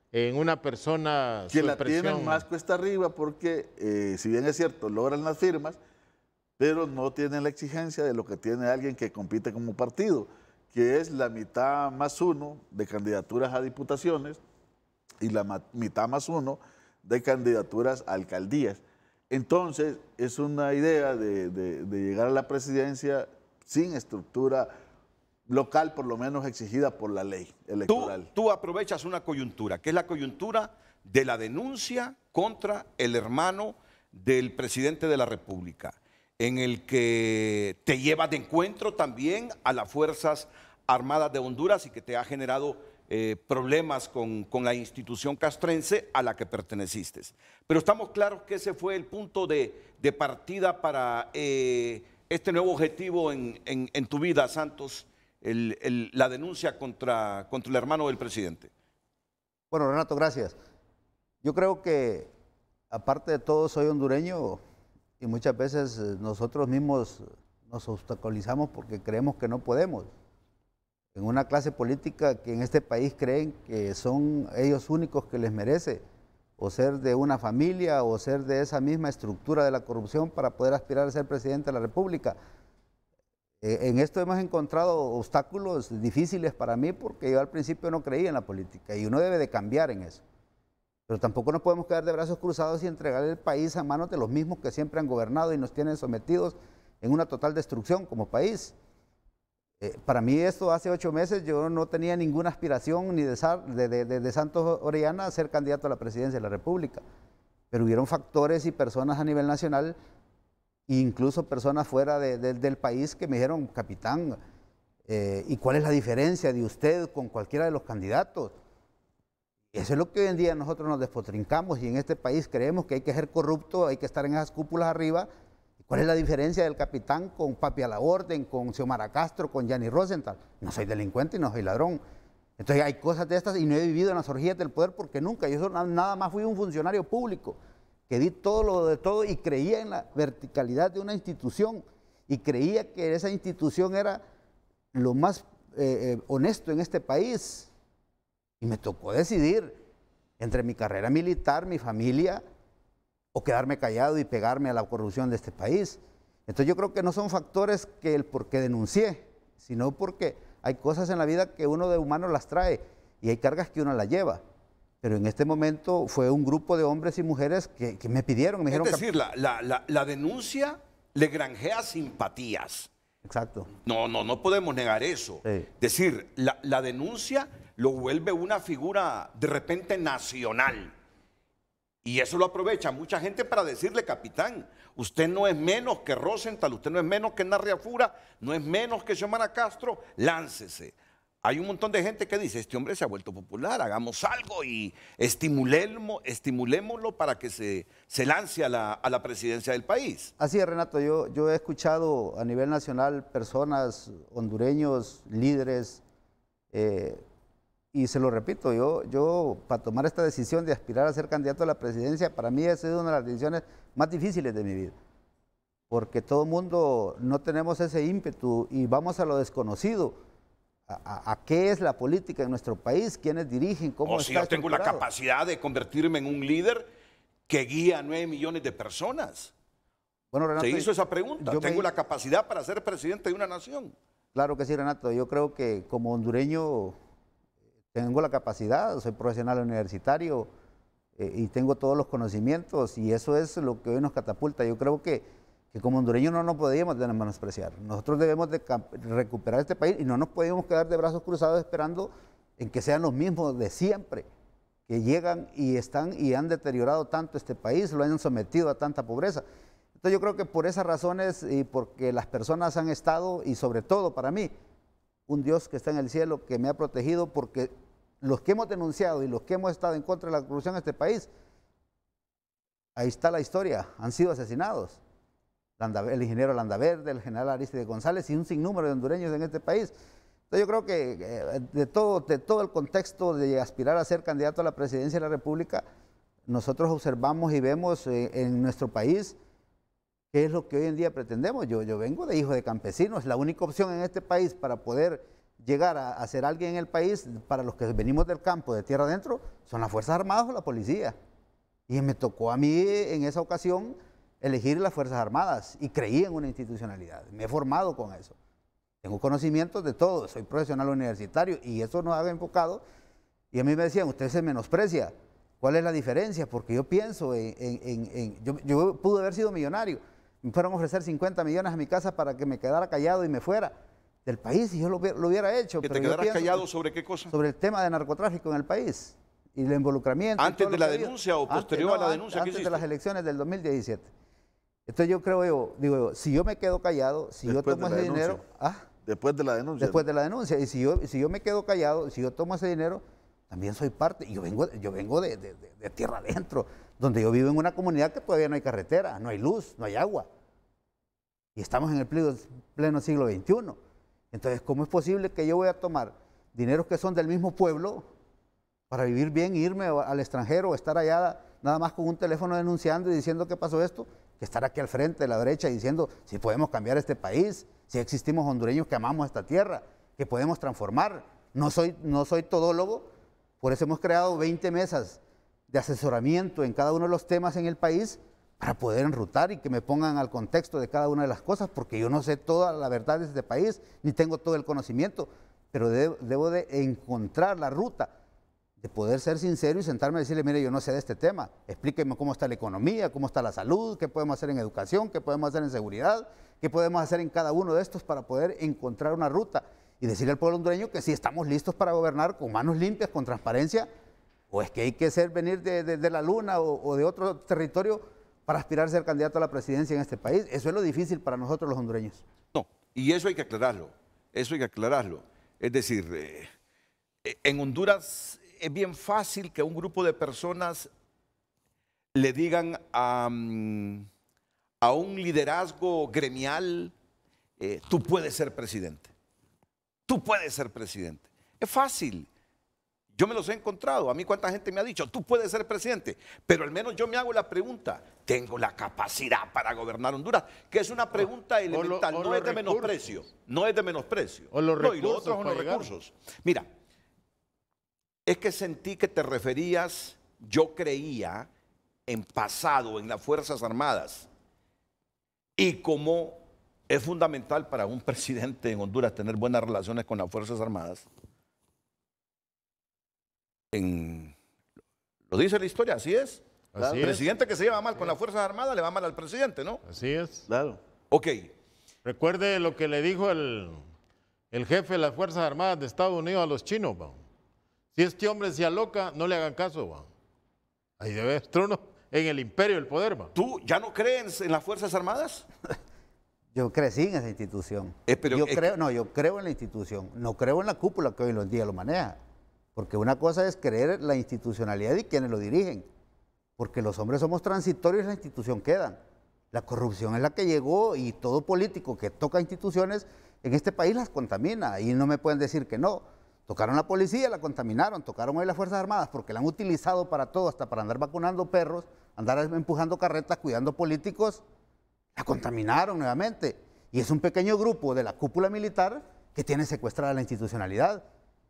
en una persona que su la expresión. tienen más cuesta arriba porque, si bien es cierto, logran las firmas, pero no tienen la exigencia de lo que tiene alguien que compite como partido, que es la mitad más uno de candidaturas a diputaciones y la mitad más uno de candidaturas a alcaldías. Entonces, es una idea de llegar a la presidencia sin estructura local, por lo menos exigida por la ley electoral. Tú aprovechas una coyuntura, que es la coyuntura de la denuncia contra el hermano del presidente de la República, en el que te llevas de encuentro también a las Fuerzas Armadas de Honduras y que te ha generado problemas con la institución castrense a la que perteneciste. Pero estamos claros que ese fue el punto de partida para este nuevo objetivo en tu vida, Santos, la denuncia contra el hermano del presidente. Bueno, Renato, gracias. Yo creo que, aparte de todo, soy hondureño y muchas veces nosotros mismos nos obstaculizamos porque creemos que no podemos. En una clase política que en este país creen que son ellos únicos que les merece, o ser de una familia, o ser de esa misma estructura de la corrupción para poder aspirar a ser presidente de la República. En esto hemos encontrado obstáculos difíciles para mí porque yo al principio no creía en la política y uno debe de cambiar en eso. Pero tampoco nos podemos quedar de brazos cruzados y entregar el país a manos de los mismos que siempre han gobernado y nos tienen sometidos en una total destrucción como país. Para mí esto hace 8 meses yo no tenía ninguna aspiración ni de Santos Orellana a ser candidato a la presidencia de la República, pero hubieron factores y personas a nivel nacional, incluso personas fuera del país que me dijeron, capitán, ¿y cuál es la diferencia de usted con cualquiera de los candidatos? Eso es lo que hoy en día nosotros nos despotrincamos y en este país creemos que hay que ser corrupto, hay que estar en esas cúpulas arriba. ¿Cuál es la diferencia del capitán con Papi a la Orden, con Xiomara Castro, con Gianni Rosenthal? No soy delincuente y no soy ladrón. Entonces hay cosas de estas y no he vivido en las orgías del poder porque nunca. Yo nada más fui un funcionario público que di todo lo de todo y creía en la verticalidad de una institución y creía que esa institución era lo más honesto en este país. Y me tocó decidir entre mi carrera militar, mi familia, o quedarme callado y pegarme a la corrupción de este país. Entonces yo creo que no son factores que el por qué denuncié, sino porque hay cosas en la vida que uno de humano las trae y hay cargas que uno las lleva. Pero en este momento fue un grupo de hombres y mujeres que me pidieron, me dijeron... Es decir, la denuncia le granjea simpatías. Exacto. No podemos negar eso. Sí. Es decir, la denuncia lo vuelve una figura de repente nacional. Y eso lo aprovecha mucha gente para decirle, capitán, usted no es menos que Rosenthal, usted no es menos que Narria Fura, no es menos que Xiomara Castro, láncese. Hay un montón de gente que dice, este hombre se ha vuelto popular, hagamos algo y estimulémoslo para que se lance a la presidencia del país. Así es, Renato, yo he escuchado a nivel nacional personas, hondureños, líderes, y se lo repito, yo para tomar esta decisión de aspirar a ser candidato a la presidencia, para mí ha sido una de las decisiones más difíciles de mi vida. Porque todo el mundo no tenemos ese ímpetu y vamos a lo desconocido. ¿A qué es la política en nuestro país? ¿Quiénes dirigen? ¿Cómo Si está yo tengo la estructurado? capacidad de convertirme en un líder que guía a 9 millones de personas. Bueno, Renato, Se hizo esa pregunta. ¿Tengo la capacidad para ser presidente de una nación? Claro que sí, Renato. Yo creo que como hondureño tengo la capacidad, soy profesional universitario y tengo todos los conocimientos y eso es lo que hoy nos catapulta. Yo creo que como hondureños no nos podíamos menospreciar. Nosotros debemos de recuperar este país y no nos podemos quedar de brazos cruzados esperando en que sean los mismos de siempre, que llegan y están y han deteriorado tanto este país, lo han sometido a tanta pobreza. Entonces yo creo que por esas razones y porque las personas han estado, y sobre todo para mí, un Dios que está en el cielo que me ha protegido, porque los que hemos denunciado y los que hemos estado en contra de la corrupción en este país, ahí está la historia, han sido asesinados. El ingeniero Landaverde, el general Aristide González y un sinnúmero de hondureños en este país. Entonces yo creo que de todo el contexto de aspirar a ser candidato a la presidencia de la República, nosotros observamos y vemos en nuestro país qué es lo que hoy en día pretendemos. Yo vengo de hijo de campesinos, la única opción en este país para poder llegar a ser alguien en el país, para los que venimos del campo, de tierra adentro, son las Fuerzas Armadas o la policía. Y me tocó a mí en esa ocasión elegir las Fuerzas Armadas y creí en una institucionalidad. Me he formado con eso. Tengo conocimientos de todo, soy profesional universitario y eso nos ha enfocado. Y a mí me decían, usted se menosprecia. ¿Cuál es la diferencia? Porque yo pienso yo pude haber sido millonario. Me fueron a ofrecer 50 millones a mi casa para que me quedara callado y me fuera del país y yo lo hubiera hecho. ¿Que pero te quedaras callado sobre qué cosa? Sobre el tema de narcotráfico en el país y el involucramiento. ¿Antes de la denuncia o posterior a la denuncia? Antes de las elecciones del 2017. Entonces yo creo, digo, si yo me quedo callado, si yo tomo ese dinero... Después de la denuncia. Después de la denuncia. Y si yo me quedo callado, si yo tomo ese dinero, también soy parte. Y yo vengo de tierra adentro, donde yo vivo en una comunidad que todavía no hay carretera, no hay luz, no hay agua. Y estamos en el pleno siglo XXI. Entonces, ¿cómo es posible que yo voy a tomar dineros que son del mismo pueblo para vivir bien, irme al extranjero o estar allá nada más con un teléfono denunciando y diciendo que pasó esto? Que estar aquí al frente de la derecha diciendo si podemos cambiar este país, si existimos hondureños que amamos esta tierra, que podemos transformar. No soy todólogo, por eso hemos creado 20 mesas de asesoramiento en cada uno de los temas en el país para poder enrutar y que me pongan al contexto de cada una de las cosas, porque yo no sé toda la verdad de este país, ni tengo todo el conocimiento, pero debo de encontrar la ruta de poder ser sincero y sentarme a decirle, mire, yo no sé de este tema, explíqueme cómo está la economía, cómo está la salud, qué podemos hacer en educación, qué podemos hacer en seguridad, qué podemos hacer en cada uno de estos para poder encontrar una ruta y decirle al pueblo hondureño que sí estamos listos para gobernar con manos limpias, con transparencia, o es que hay que venir de la luna o de otro territorio para aspirar a ser candidato a la presidencia en este país. Eso es lo difícil para nosotros los hondureños. No, y eso hay que aclararlo, Es decir, en Honduras es bien fácil que un grupo de personas le digan a un liderazgo gremial, tú puedes ser presidente, tú puedes ser presidente. Es fácil. Yo me los he encontrado. A mí cuánta gente me ha dicho, tú puedes ser presidente. Pero al menos yo me hago la pregunta, ¿tengo la capacidad para gobernar Honduras? Que es una pregunta elemental, no es de menosprecio. No es de menosprecio. O los recursos. Y lo otro son los recursos. Mira, es que sentí que te referías, yo creía, en pasado, en las Fuerzas Armadas. Y como es fundamental para un presidente en Honduras tener buenas relaciones con las Fuerzas Armadas, lo dice la historia, así es. El presidente que se lleva mal con las Fuerzas Armadas le va mal al presidente, ¿no? Así es. Claro. Ok. Recuerde lo que le dijo el jefe de las Fuerzas Armadas de Estados Unidos a los chinos, ¿va? Si este hombre se aloca, no le hagan caso, ¿va? Ahí debe estar trono en el imperio del poder, ¿va? ¿Tú ya no crees en las Fuerzas Armadas? Yo crecí en esa institución. Yo creo en la institución. No creo en la cúpula que hoy en día lo maneja. Porque una cosa es creer la institucionalidad y quienes lo dirigen. Porque los hombres somos transitorios y la institución queda. La corrupción es la que llegó y todo político que toca instituciones en este país las contamina. Y no me pueden decir que no. Tocaron la policía, la contaminaron. Tocaron hoy las Fuerzas Armadas porque la han utilizado para todo, hasta para andar vacunando perros, andar empujando carretas, cuidando políticos. La contaminaron nuevamente. Y es un pequeño grupo de la cúpula militar que tiene secuestrada la institucionalidad.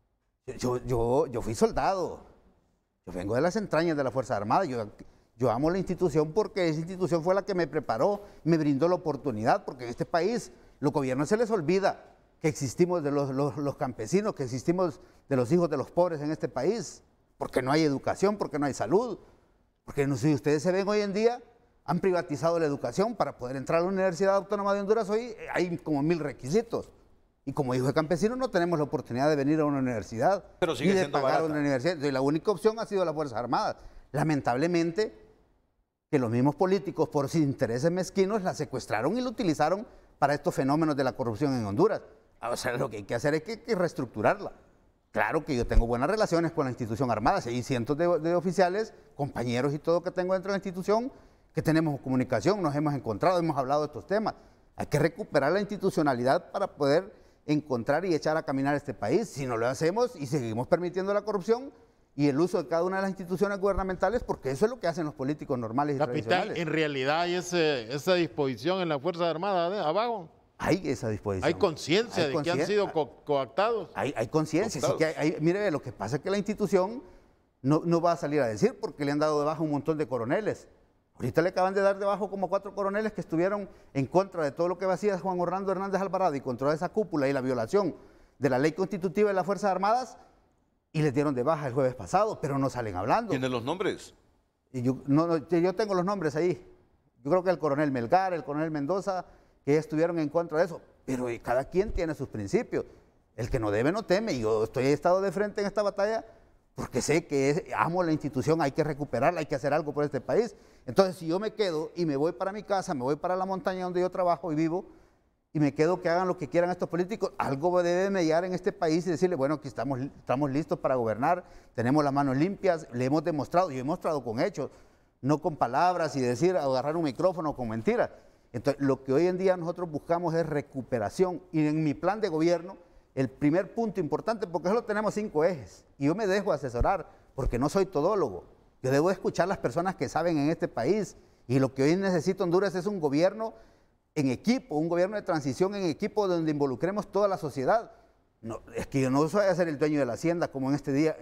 Yo fui soldado, yo vengo de las entrañas de la Fuerza Armada, yo amo la institución porque esa institución fue la que me preparó, me brindó la oportunidad, porque en este país los gobiernos se les olvida que existimos de los campesinos, que existimos de los hijos de los pobres en este país, porque no hay educación, porque no hay salud, porque no sé si ustedes se ven hoy en día, han privatizado la educación para poder entrar a la Universidad Autónoma de Honduras, hoy hay como 1000 requisitos. Y como hijo de campesino no tenemos la oportunidad de venir a una universidad, pero sigue ni de siendo pagar barata. una universidad. Entonces, la única opción ha sido las Fuerzas Armadas. Lamentablemente, que los mismos políticos, por sus intereses mezquinos, la secuestraron y la utilizaron para estos fenómenos de la corrupción en Honduras. O sea, lo que hay que hacer es que reestructurarla. Claro que yo tengo buenas relaciones con la institución armada, hay cientos de oficiales, compañeros y todo que tengo dentro de la institución, que tenemos comunicación, nos hemos encontrado, hemos hablado de estos temas. Hay que recuperar la institucionalidad para poder encontrar y echar a caminar este país. Si no lo hacemos y seguimos permitiendo la corrupción y el uso de cada una de las instituciones gubernamentales, porque eso es lo que hacen los políticos normales y Capitán, tradicionales. en realidad hay esa disposición en las Fuerzas Armadas abajo. Hay esa disposición. Hay conciencia de que han sido coactados. Hay conciencia. Sí mire, lo que pasa es que la institución no va a salir a decir porque le han dado de baja un montón de coroneles. Ahorita le acaban de dar de bajo como 4 coroneles que estuvieron en contra de todo lo que hacía Juan Orlando Hernández Alvarado y contra esa cúpula y la violación de la ley constitutiva de las Fuerzas Armadas, y les dieron de baja el jueves pasado, pero no salen hablando. ¿Tienen los nombres? Y yo tengo los nombres ahí. Yo creo que el coronel Melgar, el coronel Mendoza, que estuvieron en contra de eso, pero cada quien tiene sus principios. El que no debe no teme, y yo he estado de frente en esta batalla porque sé que amo la institución, hay que recuperarla, hay que hacer algo por este país. Entonces, si yo me quedo y me voy para mi casa, me voy para la montaña donde yo trabajo y vivo, y me quedo que hagan lo que quieran estos políticos, algo debe mediar en este país y decirle, bueno, aquí estamos listos para gobernar, tenemos las manos limpias, le hemos demostrado, y he mostrado con hechos, no con palabras y decir, agarrar un micrófono con mentiras. Entonces, lo que hoy en día nosotros buscamos es recuperación, y en mi plan de gobierno, el primer punto importante, porque solo tenemos 5 ejes, y yo me dejo asesorar, porque no soy todólogo, yo debo escuchar a las personas que saben en este país, y lo que hoy necesita Honduras es un gobierno en equipo, un gobierno de transición en equipo donde involucremos toda la sociedad. No, es que yo no soy a ser el dueño de la hacienda como en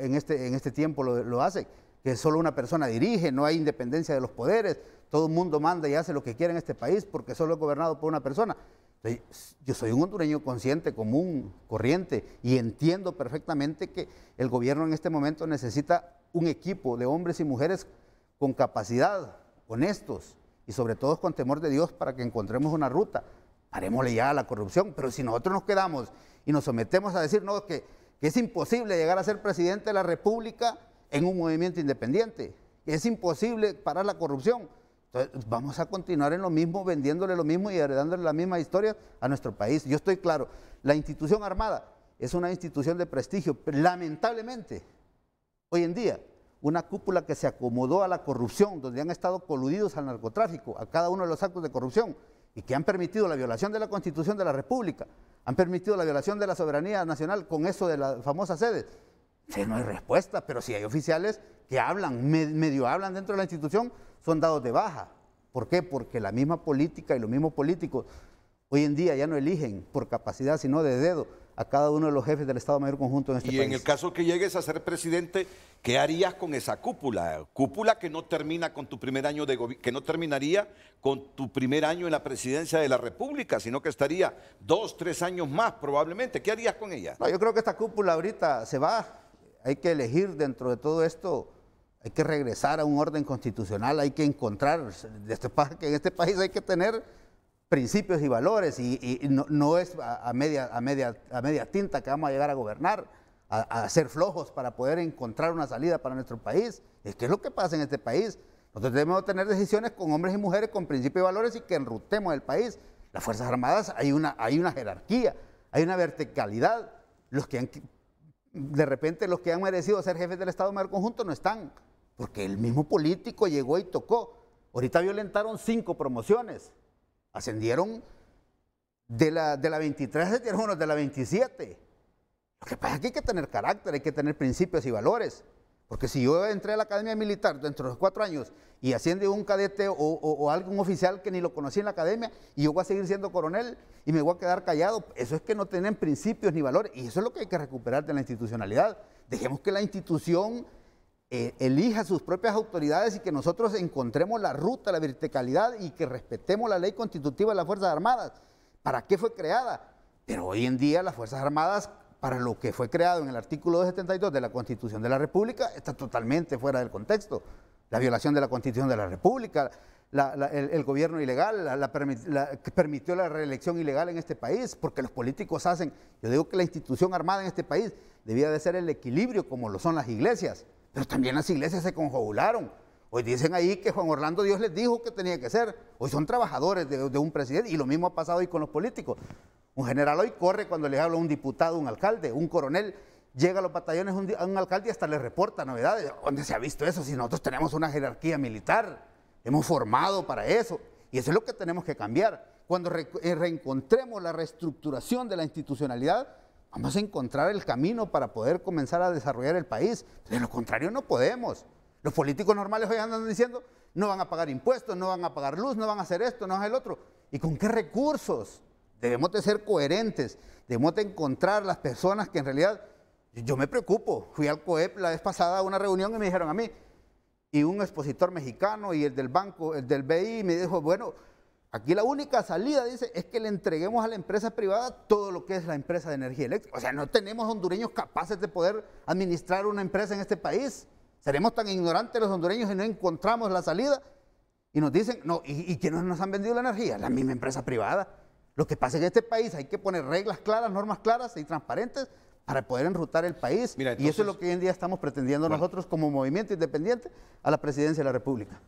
este tiempo lo hace, que solo una persona dirige, no hay independencia de los poderes, todo el mundo manda y hace lo que quiere en este país porque solo es gobernado por una persona. Entonces, yo soy un hondureño consciente, común, corriente, y entiendo perfectamente que el gobierno en este momento necesita un equipo de hombres y mujeres con capacidad, honestos, y sobre todo con temor de Dios para que encontremos una ruta. Parémosle ya a la corrupción, pero si nosotros nos quedamos y nos sometemos a decir no, que es imposible llegar a ser presidente de la República en un movimiento independiente, que es imposible parar la corrupción, entonces vamos a continuar en lo mismo, vendiéndole lo mismo y heredándole la misma historia a nuestro país. Yo estoy claro, la institución armada es una institución de prestigio, pero lamentablemente, hoy en día, una cúpula que se acomodó a la corrupción, donde han estado coludidos al narcotráfico, a cada uno de los actos de corrupción, y que han permitido la violación de la Constitución de la República, han permitido la violación de la soberanía nacional con eso de la famosa sede. No hay respuesta, pero si hay oficiales que hablan, medio hablan dentro de la institución, son dados de baja. ¿Por qué? Porque la misma política y los mismos políticos hoy en día ya no eligen por capacidad, sino de dedo a cada uno de los jefes del Estado Mayor Conjunto en este país. Y en el caso que llegues a ser presidente, ¿qué harías con esa cúpula? Cúpula que no termina con tu primer año de gobierno, que no terminaría con tu primer año en la presidencia de la República, sino que estaría 2, 3 años más probablemente. ¿Qué harías con ella? No, yo creo que esta cúpula ahorita se va. Hay que elegir dentro de todo esto, hay que regresar a un orden constitucional, hay que encontrar, que en este país hay que tener principios y valores, y no es a media tinta que vamos a llegar a gobernar, a ser flojos para poder encontrar una salida para nuestro país. Es que es lo que pasa en este país. Nosotros debemos tener decisiones con hombres y mujeres con principios y valores y que enrutemos el país. Las Fuerzas Armadas hay una jerarquía, hay una verticalidad. De repente los que han merecido ser jefes del Estado Mayor Conjunto no están, porque el mismo político llegó y tocó. Ahorita violentaron 5 promociones. Ascendieron de la 23, ascendieron unos de la 27. Lo que pasa es que hay que tener carácter, hay que tener principios y valores. Porque si yo entré a la academia militar dentro de los 4 años y asciende un cadete o algún oficial que ni lo conocí en la academia y yo voy a seguir siendo coronel y me voy a quedar callado, eso es que no tienen principios ni valores, y eso es lo que hay que recuperar de la institucionalidad. Dejemos que la institución elija sus propias autoridades y que nosotros encontremos la ruta, la verticalidad y que respetemos la ley constitutiva de las Fuerzas Armadas. ¿Para qué fue creada? Pero hoy en día las Fuerzas Armadas, para lo que fue creado en el artículo 272 de la Constitución de la República, está totalmente fuera del contexto. La violación de la Constitución de la República, el gobierno ilegal, que permitió la reelección ilegal en este país, porque los políticos hacen. Yo digo que la institución armada en este país debía de ser el equilibrio como lo son las iglesias, pero también las iglesias se confabularon. Hoy dicen ahí que Juan Orlando Dios les dijo que tenía que ser. Hoy son trabajadores de un presidente, y lo mismo ha pasado hoy con los políticos. Un general hoy corre cuando le habla a un diputado, un alcalde, un coronel, llega a los batallones a un alcalde y hasta le reporta novedades. ¿Dónde se ha visto eso? Si nosotros tenemos una jerarquía militar, hemos formado para eso, y eso es lo que tenemos que cambiar. Cuando reencontremos la reestructuración de la institucionalidad, vamos a encontrar el camino para poder comenzar a desarrollar el país. De lo contrario no podemos. Los políticos normales hoy andan diciendo, no van a pagar impuestos, no van a pagar luz, no van a hacer esto, no van a hacer el otro. ¿Y con qué recursos? debemos de ser coherentes, debemos de encontrar las personas que en realidad, yo me preocupo. Fui al COEP la vez pasada a una reunión y me dijeron a mí, y un expositor mexicano y el del banco, el del BI, me dijo, bueno, aquí la única salida, dice, es que le entreguemos a la empresa privada todo lo que es la empresa de energía eléctrica. O sea, no tenemos hondureños capaces de poder administrar una empresa en este país. Seremos tan ignorantes los hondureños y no encontramos la salida. Y nos dicen, no, ¿y quiénes nos han vendido la energía? La misma empresa privada. Lo que pasa es que en este país hay que poner reglas claras, normas claras y transparentes para poder enrutar el país. Mira, entonces, y eso es lo que hoy en día estamos pretendiendo nosotros como movimiento independiente a la presidencia de la República.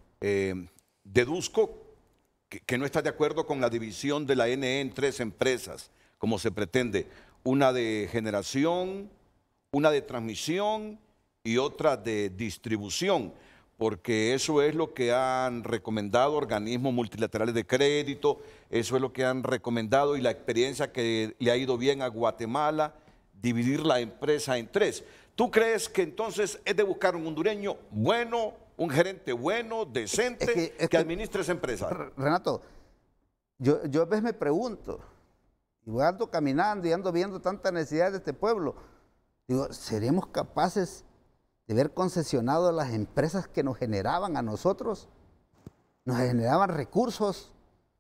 Deduzco que no estás de acuerdo con la división de la NE en 3 empresas, como se pretende. Una de generación, una de transmisión y otra de distribución, porque eso es lo que han recomendado organismos multilaterales de crédito, eso es lo que han recomendado y la experiencia que le ha ido bien a Guatemala, dividir la empresa en 3. ¿Tú crees que entonces es de buscar un hondureño bueno, un gerente bueno, decente, que administre esa empresa? Renato, yo a veces me pregunto, y ando caminando y ando viendo tanta necesidad de este pueblo, digo, ¿seremos capaces de haber concesionado las empresas que nos generaban a nosotros? Nos generaban recursos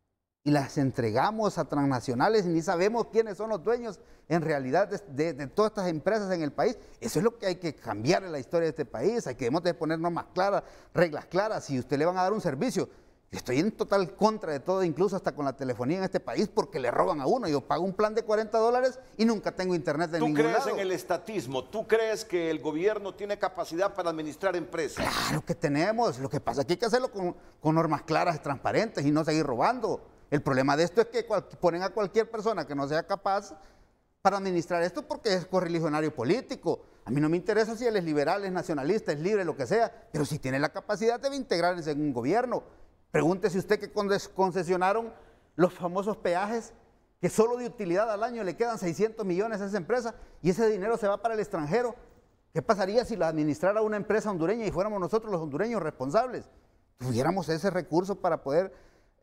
y las entregamos a transnacionales y ni sabemos quiénes son los dueños en realidad de todas estas empresas en el país. Eso es lo que hay que cambiar en la historia de este país. Hay que debemos de poner normas claras, reglas claras. Si usted le van a dar un servicio, estoy en total contra de todo, incluso hasta con la telefonía en este país, porque le roban a uno. Yo pago un plan de $40 y nunca tengo internet de ningún lado. ¿Tú crees en el estatismo? ¿Tú crees que el gobierno tiene capacidad para administrar empresas? Claro que tenemos. Lo que pasa es que hay que hacerlo con normas claras y transparentes y no seguir robando. El problema de esto es que ponen a cualquier persona que no sea capaz para administrar esto porque es correligionario político. A mí no me interesa si él es liberal, es nacionalista, es libre, lo que sea, pero si tiene la capacidad debe integrarse en un gobierno. Pregúntese usted que concesionaron los famosos peajes, que solo de utilidad al año le quedan 600 millones a esa empresa y ese dinero se va para el extranjero. ¿Qué pasaría si la administrara una empresa hondureña y fuéramos nosotros los hondureños responsables? Tuviéramos ese recurso para poder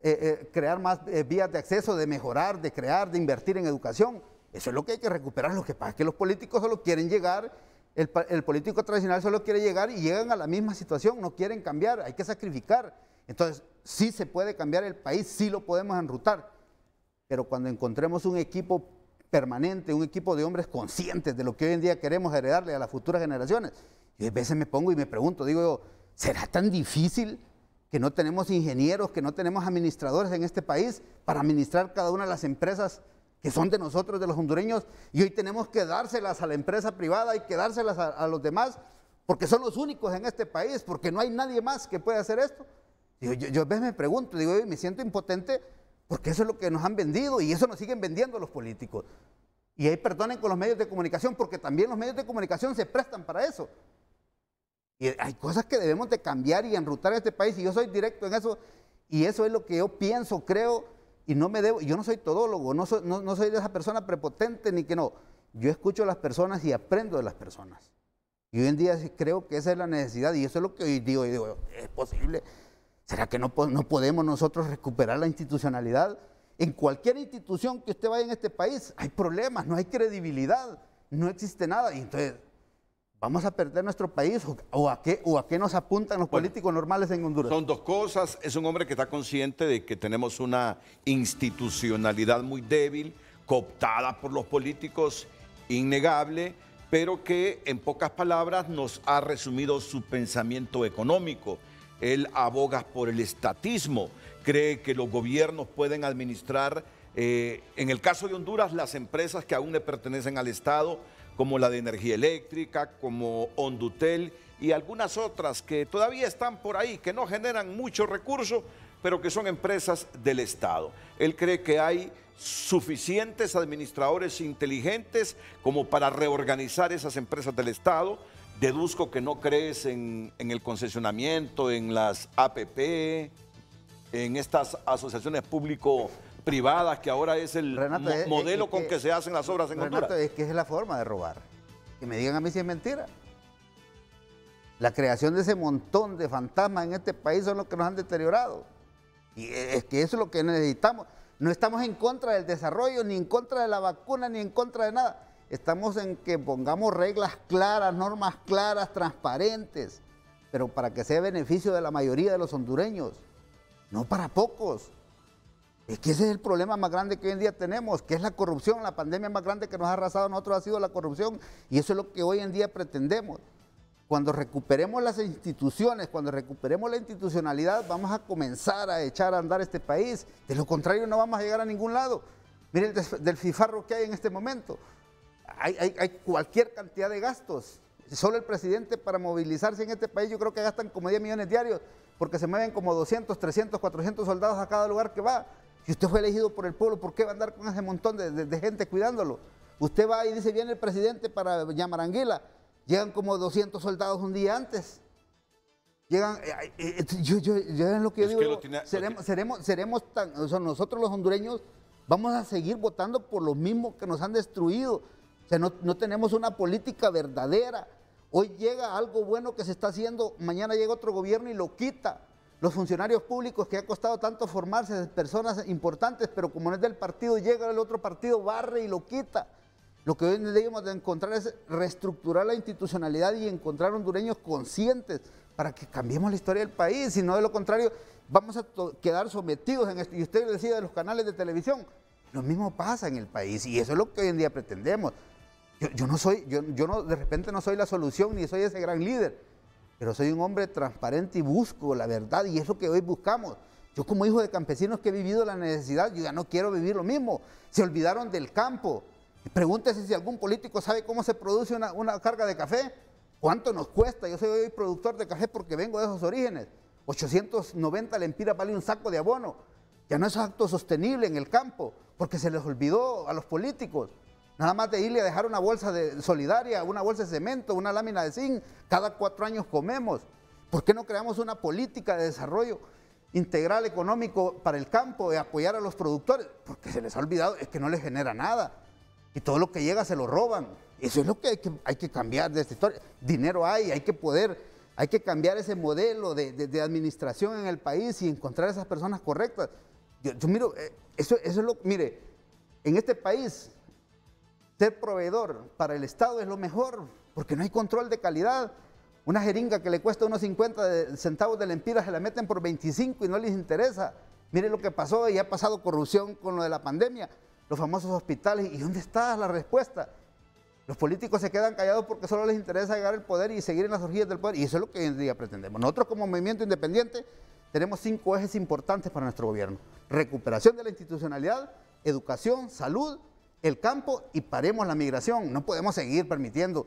crear más vías de acceso, de mejorar, de crear, de invertir en educación. Eso es lo que hay que recuperar. Lo que pasa es que los políticos solo quieren llegar, el político tradicional solo quiere llegar y llegan a la misma situación, no quieren cambiar, hay que sacrificar. Entonces, sí se puede cambiar el país, sí lo podemos enrutar, pero cuando encontremos un equipo permanente, un equipo de hombres conscientes de lo que hoy en día queremos heredarle a las futuras generaciones, y a veces me pongo y me pregunto, digo yo, ¿será tan difícil que no tenemos ingenieros, que no tenemos administradores en este país para administrar cada una de las empresas que son de nosotros, de los hondureños, y hoy tenemos que dárselas a la empresa privada y que dárselas a los demás, porque son los únicos en este país, porque no hay nadie más que pueda hacer esto? Digo, yo a veces me pregunto, digo, me siento impotente porque eso es lo que nos han vendido y eso nos siguen vendiendo los políticos. Y ahí perdonen con los medios de comunicación, porque también los medios de comunicación se prestan para eso. Y hay cosas que debemos de cambiar y enrutar en este país, y yo soy directo en eso, y eso es lo que yo pienso, creo, y no me debo, yo no soy todólogo, no soy de esa persona prepotente ni que no. Yo escucho a las personas y aprendo de las personas. Y hoy en día creo que esa es la necesidad, y eso es lo que hoy digo, ¿es posible? ¿Será que no podemos nosotros recuperar la institucionalidad? En cualquier institución que usted vaya en este país hay problemas, no hay credibilidad, no existe nada, y entonces ¿vamos a perder nuestro país o a qué nos apuntan los políticos normales en Honduras? Son dos cosas. Es un hombre que está consciente de que tenemos una institucionalidad muy débil, cooptada por los políticos, innegable, pero que en pocas palabras nos ha resumido su pensamiento económico. Él aboga por el estatismo, cree que los gobiernos pueden administrar, en el caso de Honduras, las empresas que aún le pertenecen al Estado, como la de energía eléctrica, como Hondutel y algunas otras que todavía están por ahí, que no generan mucho recurso, pero que son empresas del Estado. Él cree que hay suficientes administradores inteligentes como para reorganizar esas empresas del Estado. Deduzco que no crees en el concesionamiento, en las APP, en estas asociaciones público-privadas, que ahora es el modelo con que se hacen las obras en Honduras. Es que es la forma de robar. Que me digan a mí si es mentira. La creación de ese montón de fantasmas en este país son los que nos han deteriorado. Y es que eso es lo que necesitamos. No estamos en contra del desarrollo, ni en contra de la vacuna, ni en contra de nada. Estamos en que pongamos reglas claras, normas claras, transparentes, pero para que sea beneficio de la mayoría de los hondureños, no para pocos. Es que ese es el problema más grande que hoy en día tenemos, que es la corrupción. La pandemia más grande que nos ha arrasado a nosotros ha sido la corrupción, y eso es lo que hoy en día pretendemos. Cuando recuperemos las instituciones, cuando recuperemos la institucionalidad, vamos a comenzar a echar a andar este país. De lo contrario, no vamos a llegar a ningún lado. Miren el despilfarro que hay en este momento. Hay cualquier cantidad de gastos. Solo el presidente para movilizarse en este país, yo creo que gastan como 10 millones diarios, porque se mueven como 200, 300, 400 soldados a cada lugar que va. Si usted fue elegido por el pueblo, ¿por qué va a andar con ese montón de gente cuidándolo? Usted va y dice, viene el presidente para Yamaranguila, llegan como 200 soldados un día antes. Llegan, yo es lo que yo digo, seremos tan, o sea, nosotros los hondureños vamos a seguir votando por los mismos que nos han destruido. O sea, no tenemos una política verdadera. Hoy llega algo bueno que se está haciendo, mañana llega otro gobierno y lo quita. Los funcionarios públicos que ha costado tanto formarse, personas importantes, pero como no es del partido, llega el otro partido, barre y lo quita. Lo que hoy debemos de encontrar es reestructurar la institucionalidad y encontrar hondureños conscientes para que cambiemos la historia del país, si no de lo contrario vamos a quedar sometidos en esto. Y usted decía de los canales de televisión, lo mismo pasa en el país y eso es lo que hoy en día pretendemos. Yo de repente no soy la solución ni soy ese gran líder, pero soy un hombre transparente y busco la verdad y es lo que hoy buscamos. Yo como hijo de campesinos que he vivido la necesidad, yo ya no quiero vivir lo mismo. Se olvidaron del campo. Pregúntese si algún político sabe cómo se produce una carga de café. ¿Cuánto nos cuesta? Yo soy hoy productor de café porque vengo de esos orígenes. 890 lempiras vale un saco de abono. Ya no es autosostenible en el campo porque se les olvidó a los políticos. Nada más de irle a dejar una bolsa solidaria, una bolsa de cemento, una lámina de zinc, cada 4 años comemos. ¿Por qué no creamos una política de desarrollo integral económico para el campo y apoyar a los productores? Porque se les ha olvidado, es que no les genera nada. Y todo lo que llega se lo roban. Eso es lo que hay que cambiar de esta historia. Dinero hay que cambiar ese modelo de administración en el país y encontrar esas personas correctas. Yo miro, eso es mire, en este país, ser proveedor para el Estado es lo mejor, porque no hay control de calidad. Una jeringa que le cuesta unos 50 centavos de lempiras se la meten por 25 y no les interesa. Mire lo que pasó y ha pasado corrupción con lo de la pandemia, los famosos hospitales. ¿Y dónde está la respuesta? Los políticos se quedan callados porque solo les interesa llegar al poder y seguir en las orgías del poder. Y eso es lo que hoy en día pretendemos. Nosotros como movimiento independiente tenemos 5 ejes importantes para nuestro gobierno. Recuperación de la institucionalidad, educación, salud, el campo y paremos la migración. No podemos seguir permitiendo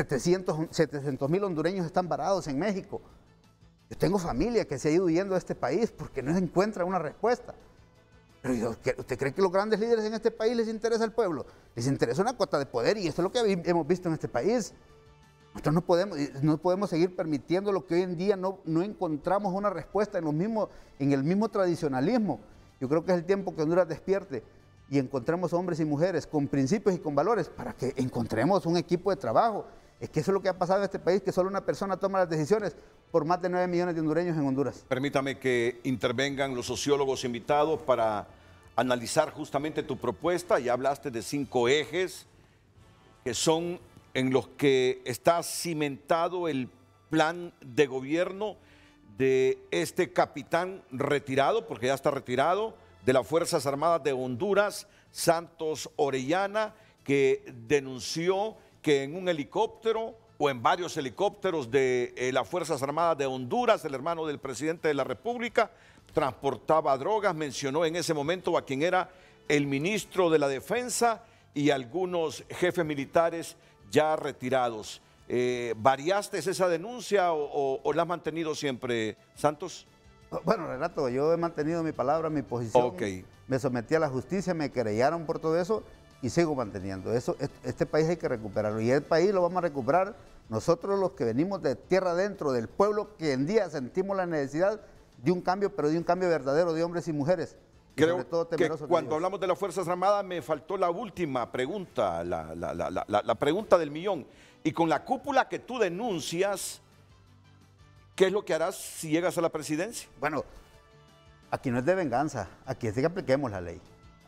700,000 hondureños están varados en México. Yo tengo familia que se ha ido huyendo de este país porque no encuentra una respuesta. Pero ¿usted cree que los grandes líderes en este país les interesa el pueblo? Les interesa una cuota de poder y esto es lo que hemos visto en este país. Nosotros no podemos seguir permitiendo lo que hoy en día no encontramos una respuesta en el mismo tradicionalismo. Yo creo que es el tiempo que Honduras despierte y encontremos hombres y mujeres con principios y con valores para que encontremos un equipo de trabajo. Es que eso es lo que ha pasado en este país, que solo una persona toma las decisiones por más de 9 millones de hondureños en Honduras. Permítame que intervengan los sociólogos invitados para analizar justamente tu propuesta. Ya hablaste de 5 ejes que son en los que está cimentado el plan de gobierno de este capitán retirado, porque ya está retirado, de las Fuerzas Armadas de Honduras, Santos Orellana, que denunció que en un helicóptero o en varios helicópteros de las Fuerzas Armadas de Honduras, el hermano del presidente de la República, transportaba drogas. Mencionó en ese momento a quien era el ministro de la Defensa y algunos jefes militares ya retirados. ¿Variaste esa denuncia o la has mantenido siempre, Santos? Bueno, Renato, yo he mantenido mi palabra, mi posición. Okay. Me sometí a la justicia, me querellaron por todo eso y sigo manteniendo eso. Este país hay que recuperarlo y el país lo vamos a recuperar nosotros los que venimos de tierra adentro, del pueblo que en día sentimos la necesidad de un cambio, pero de un cambio verdadero de hombres y mujeres. Creo que cuando hablamos de las Fuerzas Armadas me faltó la última pregunta, la pregunta del millón. Y con la cúpula que tú denuncias, ¿qué es lo que harás si llegas a la presidencia? Bueno, aquí no es de venganza, aquí es de que apliquemos la ley.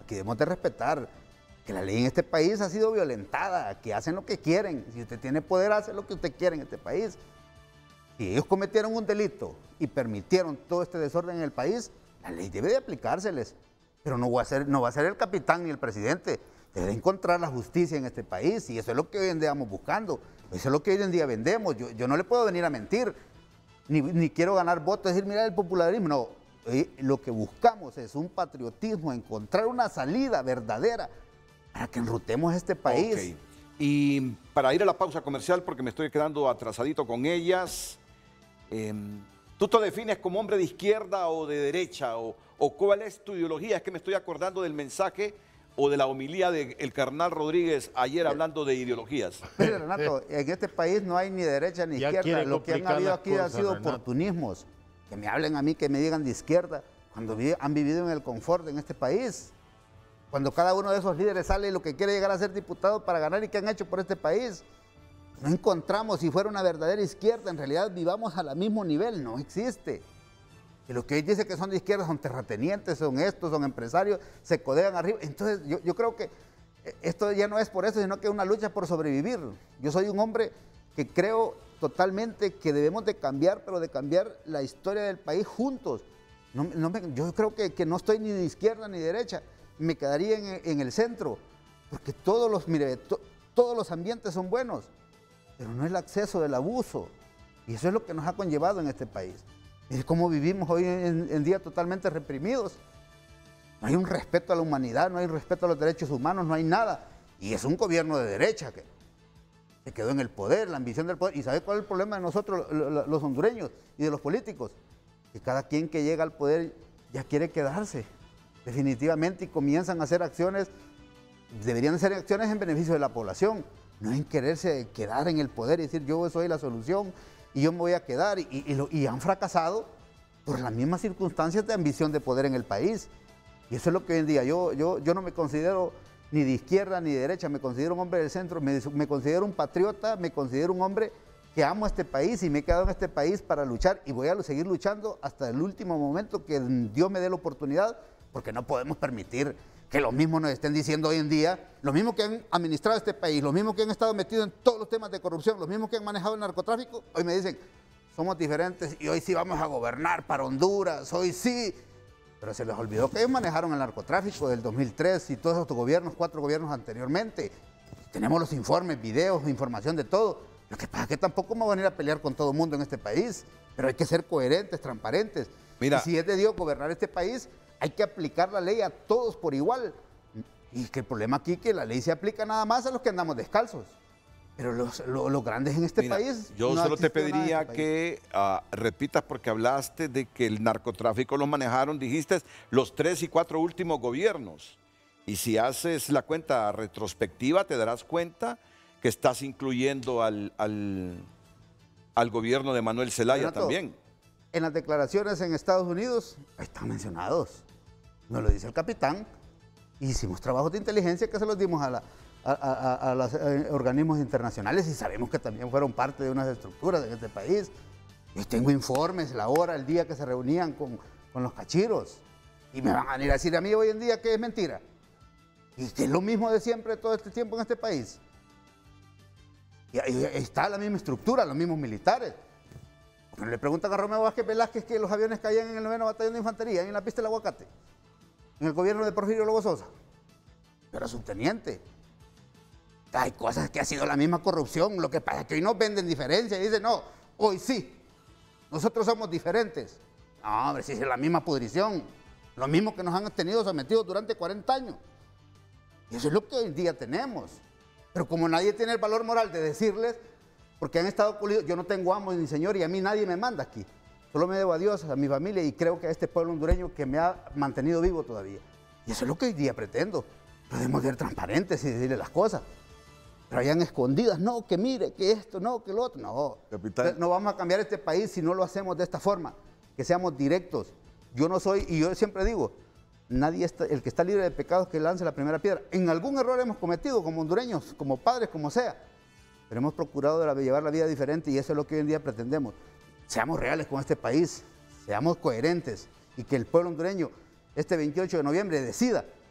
que debemos de respetar, que la ley en este país ha sido violentada, que hacen lo que quieren. Si usted tiene poder, hace lo que usted quiere en este país. Si ellos cometieron un delito y permitieron todo este desorden en el país, la ley debe de aplicárseles. Pero no va a ser el capitán ni el presidente. Debe de encontrar la justicia en este país y eso es lo que hoy en día vamos buscando. Eso es lo que hoy en día vendemos. Yo no le puedo venir a mentir, ni quiero ganar votos, decir, mira el popularismo. No, lo que buscamos es un patriotismo, encontrar una salida verdadera para que enrutemos este país. Okay. Y para ir a la pausa comercial, porque me estoy quedando atrasadito con ellas, ¿tú te defines como hombre de izquierda o de derecha? ¿O cuál es tu ideología? Es que me estoy acordando del mensaje o de la homilía del carnal Rodríguez ayer hablando de ideologías. Mire, Renato, en este país no hay ni derecha ni izquierda. Lo que han habido aquí han sido oportunismos. Que me hablen a mí, que me digan de izquierda, cuando han vivido en el confort en este país. Cuando cada uno de esos líderes sale y lo que quiere llegar a ser diputado para ganar y qué han hecho por este país. No encontramos, si fuera una verdadera izquierda, en realidad vivamos al mismo nivel, no existe. Y los que hoy dicen que son de izquierda son terratenientes, son estos, son empresarios, se codean arriba. Entonces yo creo que esto ya no es por eso, sino que es una lucha por sobrevivir. Yo soy un hombre que creo totalmente que debemos de cambiar, pero de cambiar la historia del país juntos. Yo creo que no estoy ni de izquierda ni de derecha, me quedaría en el centro, porque todos los ambientes son buenos, pero no el acceso del abuso. Y eso es lo que nos ha conllevado en este país. Mire cómo vivimos hoy en día totalmente reprimidos. No hay un respeto a la humanidad, no hay respeto a los derechos humanos, no hay nada. Y es un gobierno de derecha que se quedó en el poder, la ambición del poder. ¿Y sabe cuál es el problema de nosotros, los hondureños y de los políticos? Que cada quien que llega al poder ya quiere quedarse, definitivamente, y comienzan a hacer acciones, deberían ser acciones en beneficio de la población, no en quererse quedar en el poder y decir yo soy la solución y yo me voy a quedar, y han fracasado por las mismas circunstancias de ambición de poder en el país. Y eso es lo que hoy en día, yo no me considero ni de izquierda ni de derecha, me considero un hombre del centro, me considero un patriota, me considero un hombre que amo a este país y me he quedado en este país para luchar y voy a seguir luchando hasta el último momento que Dios me dé la oportunidad, porque no podemos permitir que los mismos nos estén diciendo hoy en día, los mismos que han administrado este país, los mismos que han estado metidos en todos los temas de corrupción, los mismos que han manejado el narcotráfico, hoy me dicen, somos diferentes y hoy sí vamos a gobernar para Honduras, hoy sí. Pero se les olvidó que ellos manejaron el narcotráfico del 2003 y todos estos gobiernos, 4 gobiernos anteriormente. Tenemos los informes, videos, información de todo. Lo que pasa es que tampoco vamos a venir a pelear con todo el mundo en este país, pero hay que ser coherentes, transparentes. Mira, y si es de Dios gobernar este país, hay que aplicar la ley a todos por igual. Y que el problema aquí es que la ley se aplica nada más a los que andamos descalzos. Pero los grandes en este país... Yo no solo te pediría que repitas, porque hablaste de que el narcotráfico lo manejaron, dijiste, los 3 y 4 últimos gobiernos. Y si haces la cuenta retrospectiva, te darás cuenta que estás incluyendo al gobierno de Manuel Zelaya, Renato, también. En las declaraciones en Estados Unidos están mencionados. Nos lo dice el capitán. Hicimos trabajos de inteligencia que se los dimos a los organismos internacionales y sabemos que también fueron parte de unas estructuras en este país. Yo tengo informes, la hora, el día que se reunían con los cachiros. Y me van a venir a decir a mí hoy en día que es mentira. Y que es lo mismo de siempre todo este tiempo en este país. Y ahí está la misma estructura, los mismos militares. Cuando le preguntan a Romeo Vázquez Velázquez que los aviones caían en el 9º Batallón de Infantería, en la pista del Aguacate, en el gobierno de Porfirio Lobo Sosa. Yo era subteniente. Hay cosas que ha sido la misma corrupción, lo que pasa es que hoy nos venden diferencia y dicen, no, hoy sí, nosotros somos diferentes. No, hombre, si es la misma pudrición, lo mismo que nos han tenido sometidos durante 40 años. Y eso es lo que hoy en día tenemos. Pero como nadie tiene el valor moral de decirles, porque han estado colidos, yo no tengo amo ni señor y a mí nadie me manda aquí. Solo me debo a Dios, a mi familia y creo que a este pueblo hondureño que me ha mantenido vivo todavía. Y eso es lo que hoy día pretendo. Podemos ser transparentes y decirle las cosas. Pero hayan escondidas, no, que mire, que esto, no, que lo otro. No, capitán, no vamos a cambiar este país si no lo hacemos de esta forma. Que seamos directos. Yo no soy, y yo siempre digo, nadie está, el que está libre de pecados que lance la primera piedra. En algún error hemos cometido como hondureños, como padres, como sea. Pero hemos procurado llevar la vida diferente y eso es lo que hoy en día pretendemos. Seamos reales con este país, seamos coherentes y que el pueblo hondureño este 28 de noviembre decida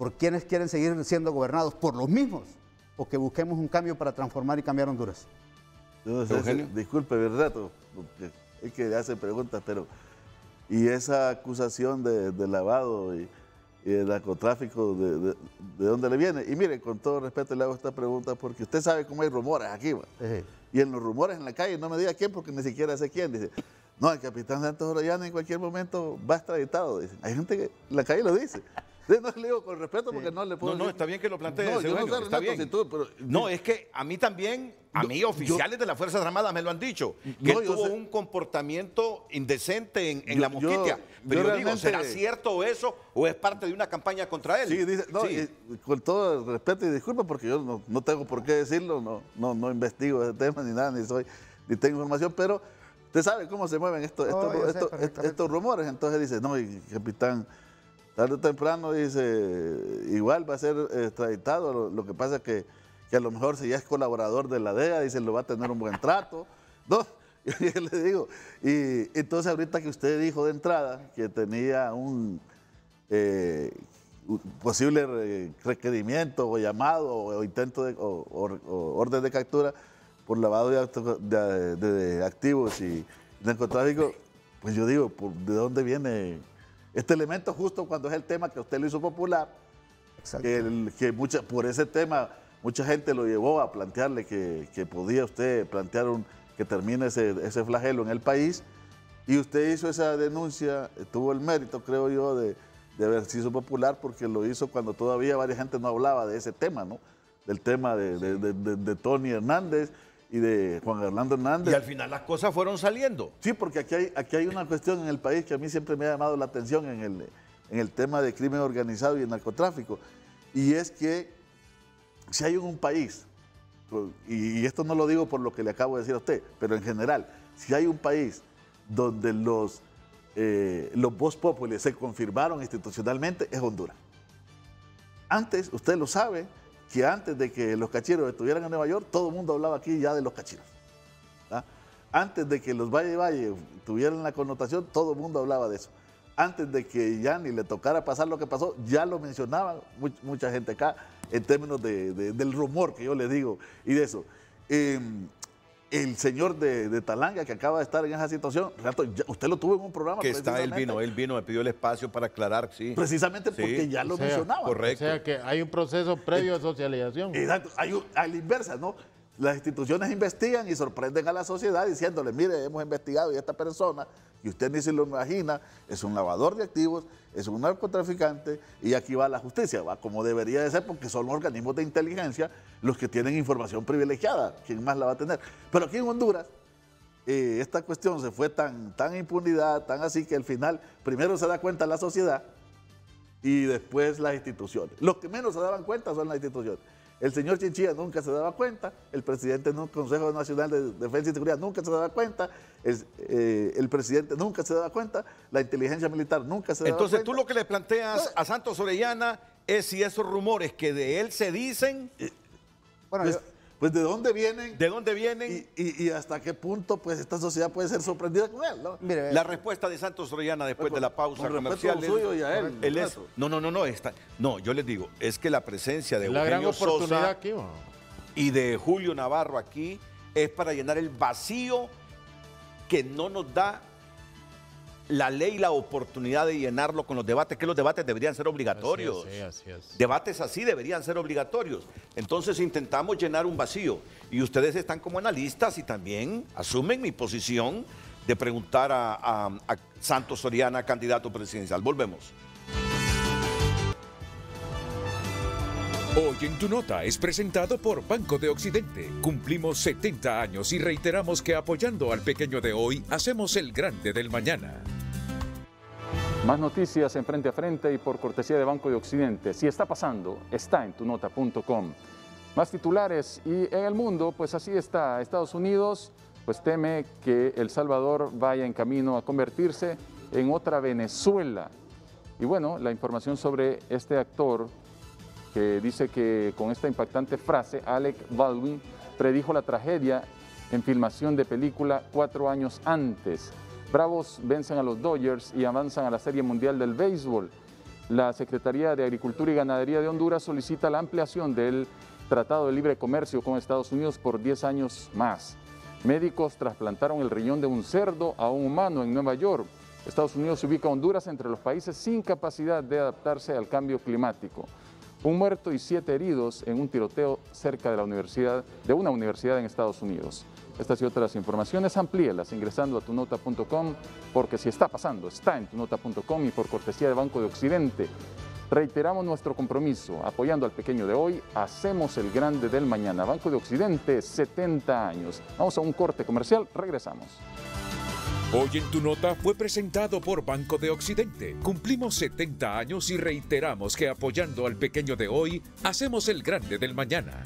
¿Por quiénes quieren seguir siendo gobernados? ¿Por los mismos? ¿O que busquemos un cambio para transformar y cambiar Honduras? Yo no sé, disculpe, Berrato, porque es que hace preguntas, pero y esa acusación de lavado y de narcotráfico, ¿de dónde le viene? Y mire, con todo respeto le hago esta pregunta porque usted sabe cómo hay rumores aquí, ¿va? Y en los rumores en la calle, no me diga quién porque ni siquiera sé quién, dice, no, el capitán Santos Orellana en cualquier momento va extraditado, dice. Hay gente que en la calle lo dice. No le digo con respeto porque no le puedo decir. Está bien que lo plantee. No, yo no sé, está Renato, bien. pero, no, es que a mí también, oficiales de las Fuerzas Armadas me lo han dicho, que él tuvo un comportamiento indecente en la Mosquitia. Pero yo digo, ¿será cierto eso o es parte de una campaña contra él? Sí, dice, no, sí. Con todo el respeto y disculpa porque yo no tengo por qué decirlo, no investigo ese tema ni nada, ni tengo información, pero usted sabe cómo se mueven estos rumores. Entonces dice, no, y capitán, tarde o temprano, dice, igual va a ser extraditado. Lo que pasa es que a lo mejor si ya es colaborador de la DEA, dice, lo va a tener un buen trato. No, yo le digo. Y entonces ahorita que usted dijo de entrada que tenía un posible requerimiento o llamado o intento o orden de captura por lavado de activos y narcotráfico, pues yo digo, ¿de dónde viene este elemento justo cuando es el tema que usted lo hizo popular? Por ese tema mucha gente lo llevó a plantearle que podía usted plantear que termine ese flagelo en el país, y usted hizo esa denuncia, tuvo el mérito, creo yo, de haber sido popular, porque lo hizo cuando todavía varias gente no hablaba de ese tema, ¿no? Del tema de Tony Hernández y de Juan Orlando Hernández. Y al final las cosas fueron saliendo. Sí, porque aquí hay una cuestión en el país que a mí siempre me ha llamado la atención en el tema de crimen organizado y el narcotráfico, y es que si hay un país, y esto no lo digo por lo que le acabo de decir a usted, pero en general, si hay un país donde los vox populi se confirmaron institucionalmente, es Honduras. Antes, usted lo sabe, que antes de que los cachiros estuvieran en Nueva York, todo el mundo hablaba aquí ya de los cachiros. ¿Ah? Antes de que los Valle tuvieran la connotación, todo el mundo hablaba de eso. Antes de que ya ni le tocara pasar lo que pasó, ya lo mencionaba mucha gente acá, en términos del rumor que yo le digo y de eso. El señor de Talanga, que acaba de estar en esa situación, Renato, usted lo tuvo en un programa. Que él vino, me pidió el espacio para aclarar, sí. Precisamente porque ya lo mencionaba. Correcto. O sea que hay un proceso previo de socialización. Exacto, a la inversa, ¿no? Las instituciones investigan y sorprenden a la sociedad diciéndole, mire, hemos investigado y esta persona, y usted ni se lo imagina, es un lavador de activos, es un narcotraficante, y aquí va la justicia, va como debería de ser, porque son los organismos de inteligencia los que tienen información privilegiada. ¿Quién más la va a tener? Pero aquí en Honduras, esta cuestión se fue tan impunidad, tan así, que al final primero se da cuenta la sociedad y después las instituciones. Los que menos se daban cuenta son las instituciones. El señor Chinchilla nunca se daba cuenta, el presidente del Consejo Nacional de Defensa y Seguridad nunca se daba cuenta, el presidente nunca se daba cuenta, la inteligencia militar nunca se daba cuenta. Entonces tú lo que le planteas a Santos Orellana es si esos rumores que de él se dicen... Bueno, pues ¿de dónde vienen? ¿De dónde vienen? Y hasta qué punto pues esta sociedad puede ser sorprendida con él, ¿no? mire, La respuesta de Santos Orellana después de la pausa con comercial. respeto suyo y a él. No, yo les digo, es que la presencia de La gran Eugenio oportunidad Sosa aquí, ¿no? y de Julio Navarro aquí es para llenar el vacío que no nos da la ley la oportunidad de llenarlo con los debates, que los debates deberían ser obligatorios. Así es. Debates así deberían ser obligatorios. Entonces intentamos llenar un vacío y ustedes están como analistas y también asumen mi posición de preguntar a Santos Orellana, candidato presidencial. Volvemos. Hoy en Tu Nota es presentado por Banco de Occidente. Cumplimos 70 años y reiteramos que apoyando al pequeño de hoy, hacemos el grande del mañana. Más noticias en Frente a Frente y por cortesía de Banco de Occidente. Si está pasando, está en tunota.com. Más titulares y en el mundo, pues así está. Estados Unidos pues teme que El Salvador vaya en camino a convertirse en otra Venezuela. Y bueno, la información sobre este actor que dice que con esta impactante frase, Alec Baldwin predijo la tragedia en filmación de película 4 años antes. Bravos vencen a los Dodgers y avanzan a la Serie Mundial del Béisbol. La Secretaría de Agricultura y Ganadería de Honduras solicita la ampliación del Tratado de Libre Comercio con Estados Unidos por 10 años más. Médicos trasplantaron el riñón de un cerdo a un humano en Nueva York. Estados Unidos ubica a Honduras entre los países sin capacidad de adaptarse al cambio climático. Un muerto y 7 heridos en un tiroteo cerca de una universidad en Estados Unidos. Estas y otras informaciones amplíelas ingresando a tunota.com, porque si está pasando, está en tunota.com y por cortesía de Banco de Occidente. Reiteramos nuestro compromiso, apoyando al pequeño de hoy, hacemos el grande del mañana. Banco de Occidente, 70 años. Vamos a un corte comercial, regresamos. Hoy en Tu Nota fue presentado por Banco de Occidente. Cumplimos 70 años y reiteramos que apoyando al pequeño de hoy, hacemos el grande del mañana.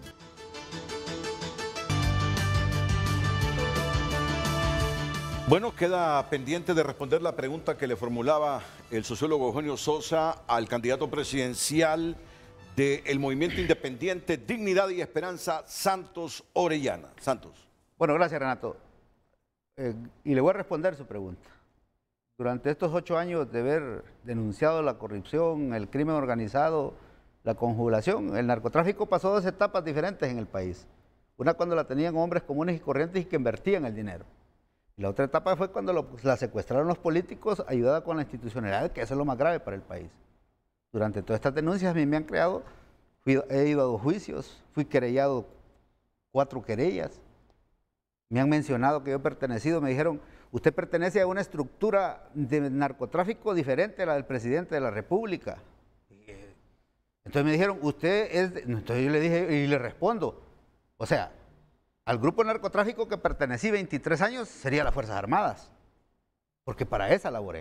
Bueno, queda pendiente de responder la pregunta que le formulaba el sociólogo Eugenio Sosa al candidato presidencial del Movimiento Independiente Dignidad y Esperanza, Santos Orellana. Santos. Bueno, gracias, Renato. Y le voy a responder su pregunta. Durante estos 8 años de haber denunciado la corrupción, el crimen organizado, la conjugación, el narcotráfico pasó 2 etapas diferentes en el país. Una cuando la tenían hombres comunes y corrientes y que invertían el dinero. Y la otra etapa fue cuando la secuestraron los políticos, ayudada con la institucionalidad, que eso es lo más grave para el país. Durante todas estas denuncias a mí me han creado, he ido a 2 juicios, fui querellado 4 querellas. Me han mencionado que yo he pertenecido, me dijeron, usted pertenece a una estructura de narcotráfico diferente a la del presidente de la República. Entonces me dijeron, usted es... Entonces yo le dije y le respondo, o sea, al grupo de narcotráfico que pertenecí 23 años sería las Fuerzas Armadas, porque para esa laboré.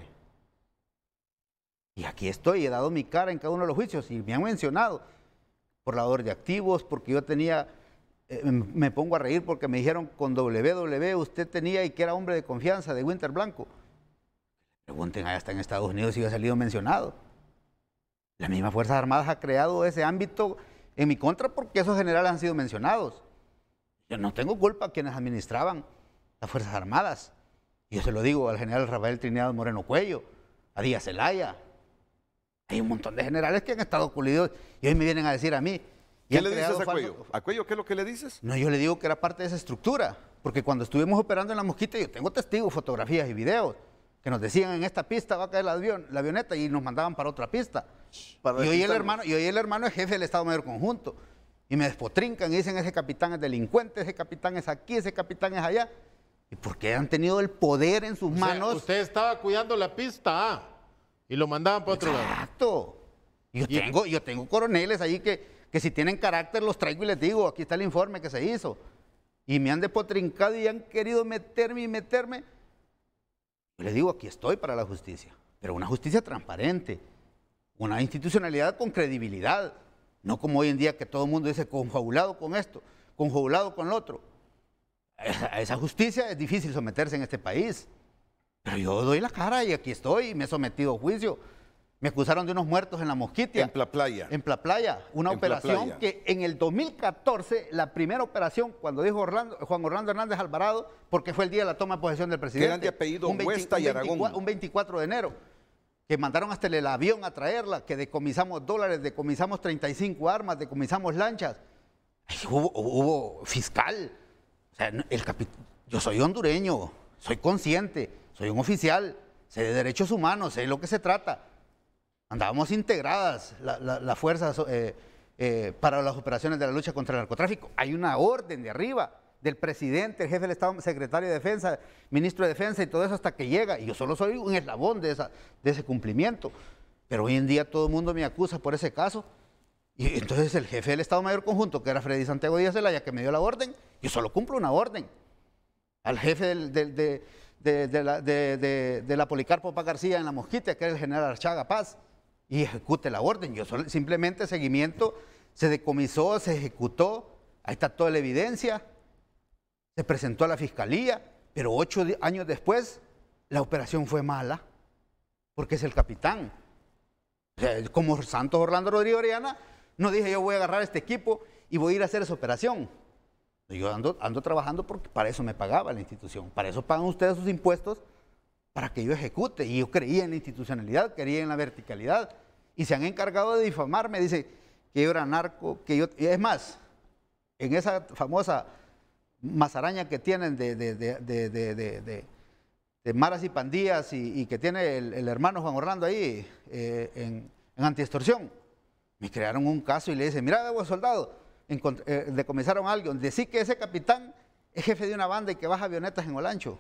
Y aquí estoy, he dado mi cara en cada uno de los juicios y me han mencionado por lavador de activos, porque yo tenía... me pongo a reír porque me dijeron con WW usted tenía y que era hombre de confianza de Winter Blanco. Pregunten, allá está en Estados Unidos si ha salido mencionado. La misma Fuerzas Armadas ha creado ese ámbito en mi contra porque esos generales han sido mencionados. Yo no tengo culpa a quienes administraban las Fuerzas Armadas. Yo se lo digo al general Rafael Trinidad Moreno Cuello, a Díaz Zelaya. Hay un montón de generales que han estado coludidos y hoy me vienen a decir a mí. ¿Qué le dices a Cuello? ¿A Cuello qué es lo que le dices? No, yo le digo que era parte de esa estructura, porque cuando estuvimos operando en La Mosquita, yo tengo testigos, fotografías y videos, que nos decían en esta pista va a caer la avioneta y nos mandaban para otra pista. Y hoy el hermano es jefe del Estado Mayor Conjunto. Y me despotrincan y dicen ese capitán es delincuente, ese capitán es aquí, ese capitán es allá. ¿Y por qué han tenido el poder en sus manos? Usted estaba cuidando la pista y lo mandaban para otro lado. Exacto. Yo tengo coroneles allí que si tienen carácter los traigo y les digo, aquí está el informe que se hizo. Y me han despotrincado y han querido meterme. Yo les digo, aquí estoy para la justicia, pero una justicia transparente, una institucionalidad con credibilidad, no como hoy en día que todo el mundo dice confabulado con esto, confabulado con lo otro. A esa justicia es difícil someterse en este país, pero yo doy la cara y aquí estoy, me he sometido a juicio. Me acusaron de unos muertos en La Mosquitia. En Pla Playa. En Pla Playa. Una operación que en el 2014, la primera operación, cuando dijo Juan Orlando Hernández Alvarado, porque fue el día de la toma de posesión del presidente. Que eran de apellido Huesta y Aragón. Un 24 de enero. Que mandaron hasta el avión a traerla, que decomisamos dólares, decomisamos 35 armas, decomisamos lanchas. Hubo fiscal. O sea, yo soy hondureño, soy consciente, soy un oficial, sé de derechos humanos, sé de lo que se trata. Andábamos integradas las fuerzas para las operaciones de la lucha contra el narcotráfico. Hay una orden de arriba del presidente, el jefe del Estado, secretario de Defensa, ministro de Defensa y todo eso hasta que llega. Y yo solo soy un eslabón de ese cumplimiento. Pero hoy en día todo el mundo me acusa por ese caso. Y entonces el jefe del Estado Mayor Conjunto, que era Freddy Santiago Díaz Zelaya, que me dio la orden, yo solo cumplo una orden. Al jefe de la Policarpo Paz García en La Mosquita, que era el general Archaga Paz, y ejecute la orden. Yo simplemente seguimiento, se decomisó, se ejecutó, ahí está toda la evidencia, se presentó a la fiscalía, pero 8 años después la operación fue mala, porque es el capitán. O sea, como Santos Orlando Rodríguez Orellana, no dije yo voy a agarrar este equipo y voy a ir a hacer esa operación. Yo ando trabajando porque para eso me pagaba la institución, para eso pagan ustedes sus impuestos, para que yo ejecute. Y yo creía en la institucionalidad, creía en la verticalidad. Y se han encargado de difamarme, dice que yo era narco, que yo... Es más, en esa famosa mazaraña que tienen de maras y pandillas y que tiene el hermano Juan Orlando ahí en antiextorsión, me crearon un caso y le dicen, mira, vos soldado, decomisaron a alguien, decir que ese capitán es jefe de una banda y que baja avionetas en Olancho.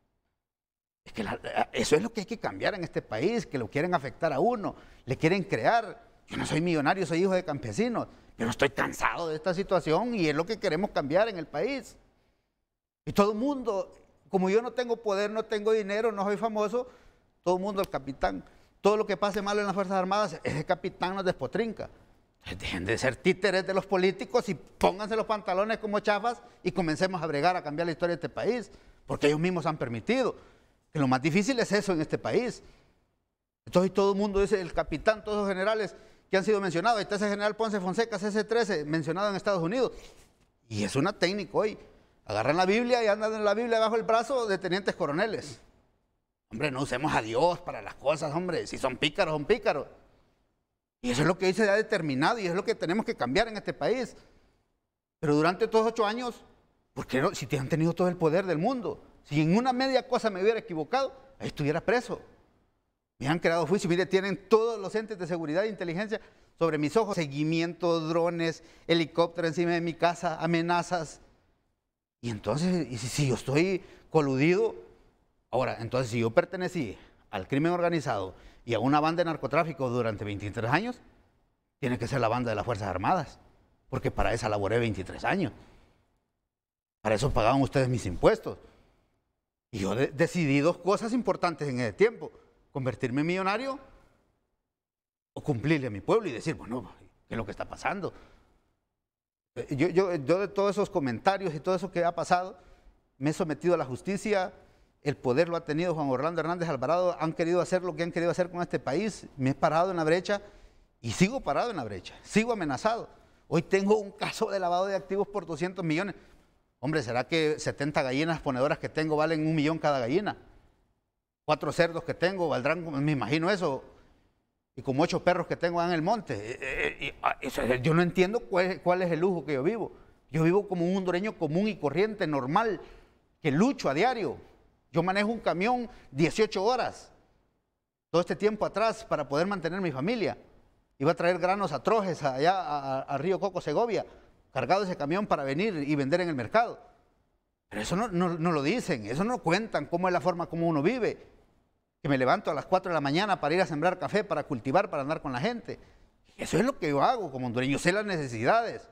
Es que eso es lo que hay que cambiar en este país, que lo quieren afectar a uno, le quieren crear. Yo no soy millonario, soy hijo de campesinos, pero estoy cansado de esta situación y es lo que queremos cambiar en el país. Y todo el mundo, como yo no tengo poder, no tengo dinero, no soy famoso, todo el mundo el capitán. Todo lo que pase mal en las Fuerzas Armadas, ese capitán nos despotrinca. Dejen de ser títeres de los políticos y pónganse los pantalones como chafas y comencemos a bregar, a cambiar la historia de este país, porque ellos mismos han permitido. Que lo más difícil es eso en este país. Entonces todo el mundo dice, el capitán, todos los generales que han sido mencionados, ahí está ese general Ponce Fonseca, CC-13, mencionado en Estados Unidos. Y es una técnica hoy. Agarran la Biblia y andan en la Biblia bajo el brazo de tenientes coroneles. Hombre, no usemos a Dios para las cosas, hombre. Si son pícaros, son pícaros. Y eso es lo que hoy se ha determinado y es lo que tenemos que cambiar en este país. Pero durante estos 8 años, ¿por qué no? Si te han tenido todo el poder del mundo. Si en una media cosa me hubiera equivocado, ahí estuviera preso. Me han creado juicio. Mire, tienen todos los entes de seguridad e inteligencia sobre mis ojos. Seguimiento, drones, helicópteros encima de mi casa, amenazas. Y entonces, y si yo estoy coludido, ahora, entonces si yo pertenecí al crimen organizado y a una banda de narcotráfico durante 23 años, tiene que ser la banda de las Fuerzas Armadas, porque para esa laboré 23 años. Para eso pagaban ustedes mis impuestos. Y yo decidí 2 cosas importantes en ese tiempo: convertirme en millonario o cumplirle a mi pueblo y decir, bueno, ¿qué es lo que está pasando? Yo de todos esos comentarios y todo eso que ha pasado, me he sometido a la justicia. El poder lo ha tenido Juan Orlando Hernández Alvarado. Han querido hacer lo que han querido hacer con este país. Me he parado en la brecha y sigo parado en la brecha. Sigo amenazado. Hoy tengo un caso de lavado de activos por 200 millones. Hombre, ¿será que 70 gallinas ponedoras que tengo valen 1 millón cada gallina? 4 cerdos que tengo valdrán, me imagino eso. Y como 8 perros que tengo en el monte. Yo no entiendo cuál es el lujo que yo vivo. Yo vivo como un hondureño común y corriente, normal, que lucho a diario. Yo manejo un camión 18 horas, todo este tiempo atrás, para poder mantener mi familia. Iba a traer granos a Trojes, allá a Río Coco, Segovia, cargado ese camión para venir y vender en el mercado. Pero eso no lo dicen, eso no cuentan cómo es la forma como uno vive. Que me levanto a las 4 de la mañana para ir a sembrar café, para cultivar, para andar con la gente. Eso es lo que yo hago como hondureño, sé las necesidades.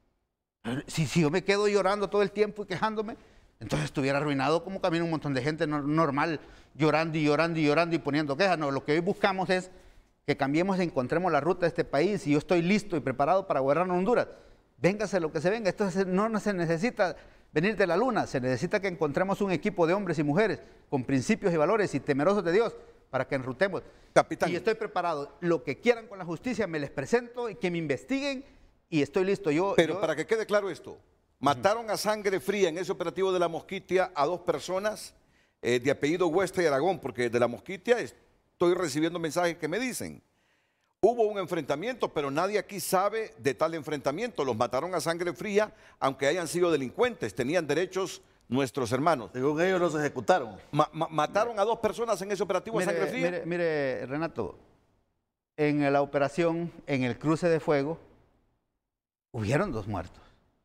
Si yo me quedo llorando todo el tiempo y quejándome, entonces estuviera arruinado como camina un montón de gente normal, llorando y llorando y llorando y poniendo quejas. No, lo que hoy buscamos es que cambiemos y encontremos la ruta de este país y yo estoy listo y preparado para gobernar Honduras. Véngase lo que se venga, esto no se necesita venir de la luna, se necesita que encontremos un equipo de hombres y mujeres con principios y valores y temerosos de Dios para que enrutemos. Capitán. Y estoy preparado. Lo que quieran con la justicia me les presento y que me investiguen y estoy listo. Pero para que quede claro esto, mataron a sangre fría en ese operativo de La Mosquitia a 2 personas de apellido Huestra y Aragón, porque de La Mosquitia estoy recibiendo mensajes que me dicen, hubo un enfrentamiento, pero nadie aquí sabe de tal enfrentamiento. Los mataron a sangre fría, aunque hayan sido delincuentes, tenían derechos nuestros hermanos. Según ellos los ejecutaron. Mataron a 2 personas en ese operativo a sangre fría. Mire, Renato, en la operación, en el cruce de fuego, hubieron 2 muertos.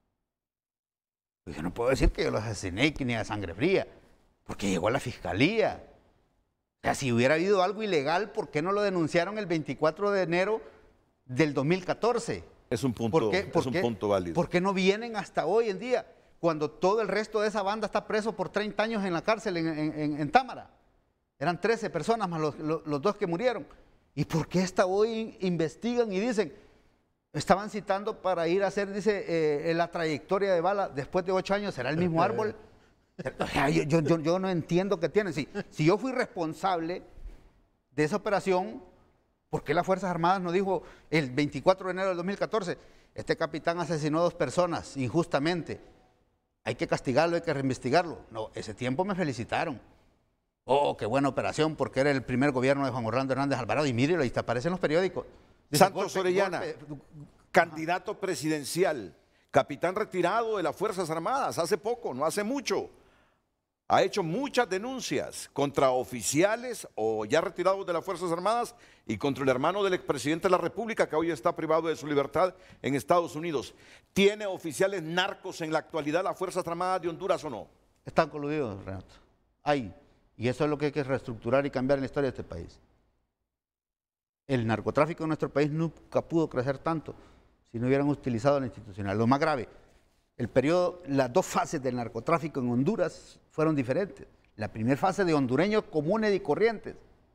Yo no puedo decir que yo los asesiné ni a sangre fría, porque llegó a la fiscalía. O sea, si hubiera habido algo ilegal, ¿por qué no lo denunciaron el 24 de enero del 2014? Es un punto válido. ¿Por qué no vienen hasta hoy en día, cuando todo el resto de esa banda está preso por 30 años en la cárcel en Támara? Eran 13 personas más los 2 que murieron. ¿Y por qué hasta hoy investigan y dicen, estaban citando para ir a hacer, dice, la trayectoria de bala después de 8 años, ¿será el mismo árbol? O sea, yo no entiendo qué tienen. Si yo fui responsable de esa operación, ¿por qué las Fuerzas Armadas no dijo el 24 de enero del 2014, este capitán asesinó a 2 personas injustamente, hay que castigarlo, hay que reinvestigarlo? No, ese tiempo me felicitaron. Oh, qué buena operación, porque era el primer gobierno de Juan Orlando Hernández Alvarado. Y mírelo, ahí te aparecen los periódicos. Dice, Santos Orellana, candidato presidencial, capitán retirado de las Fuerzas Armadas, hace poco, no hace mucho. Ha hecho muchas denuncias contra oficiales o ya retirados de las Fuerzas Armadas y contra el hermano del expresidente de la República, que hoy está privado de su libertad en Estados Unidos. ¿Tiene oficiales narcos en la actualidad las Fuerzas Armadas de Honduras o no? Están coludidos, Renato. Hay. Y eso es lo que hay que reestructurar y cambiar en la historia de este país. El narcotráfico en nuestro país nunca pudo crecer tanto si no hubieran utilizado la institucional. Lo más grave, las dos fases del narcotráfico en Honduras fueron diferentes. La primera fase de hondureños comunes y corrientes.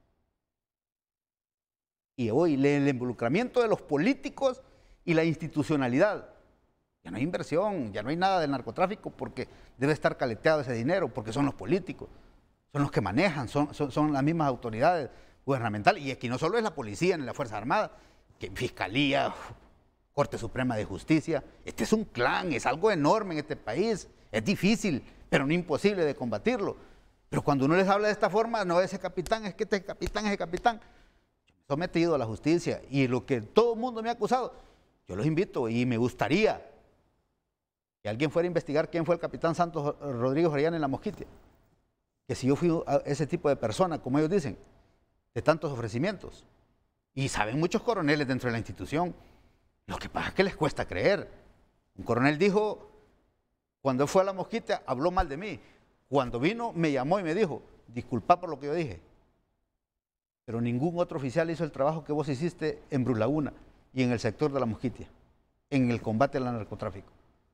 Y hoy el involucramiento de los políticos y la institucionalidad. Ya no hay inversión, ya no hay nada del narcotráfico porque debe estar caleteado ese dinero, porque son los políticos, son los que manejan, son las mismas autoridades gubernamentales. Y aquí no solo es la policía ni la Fuerza Armada, que Fiscalía, Corte Suprema de Justicia. Este es un clan, es algo enorme en este país. Es difícil, pero no imposible de combatirlo. Pero cuando uno les habla de esta forma, no, ese capitán, es que este capitán, ese capitán. Yo me he sometido a la justicia y lo que todo el mundo me ha acusado, yo los invito y me gustaría que alguien fuera a investigar quién fue el capitán Santos Rodríguez Orellana en La Mosquitia. Que si yo fui ese tipo de persona, como ellos dicen, de tantos ofrecimientos. Y saben muchos coroneles dentro de la institución. Lo que pasa es que les cuesta creer. Un coronel dijo, cuando fue a La Mosquitia, habló mal de mí. Cuando vino, me llamó y me dijo, disculpa por lo que yo dije. Pero ningún otro oficial hizo el trabajo que vos hiciste en Brulaguna y en el sector de La Mosquitia, en el combate al narcotráfico.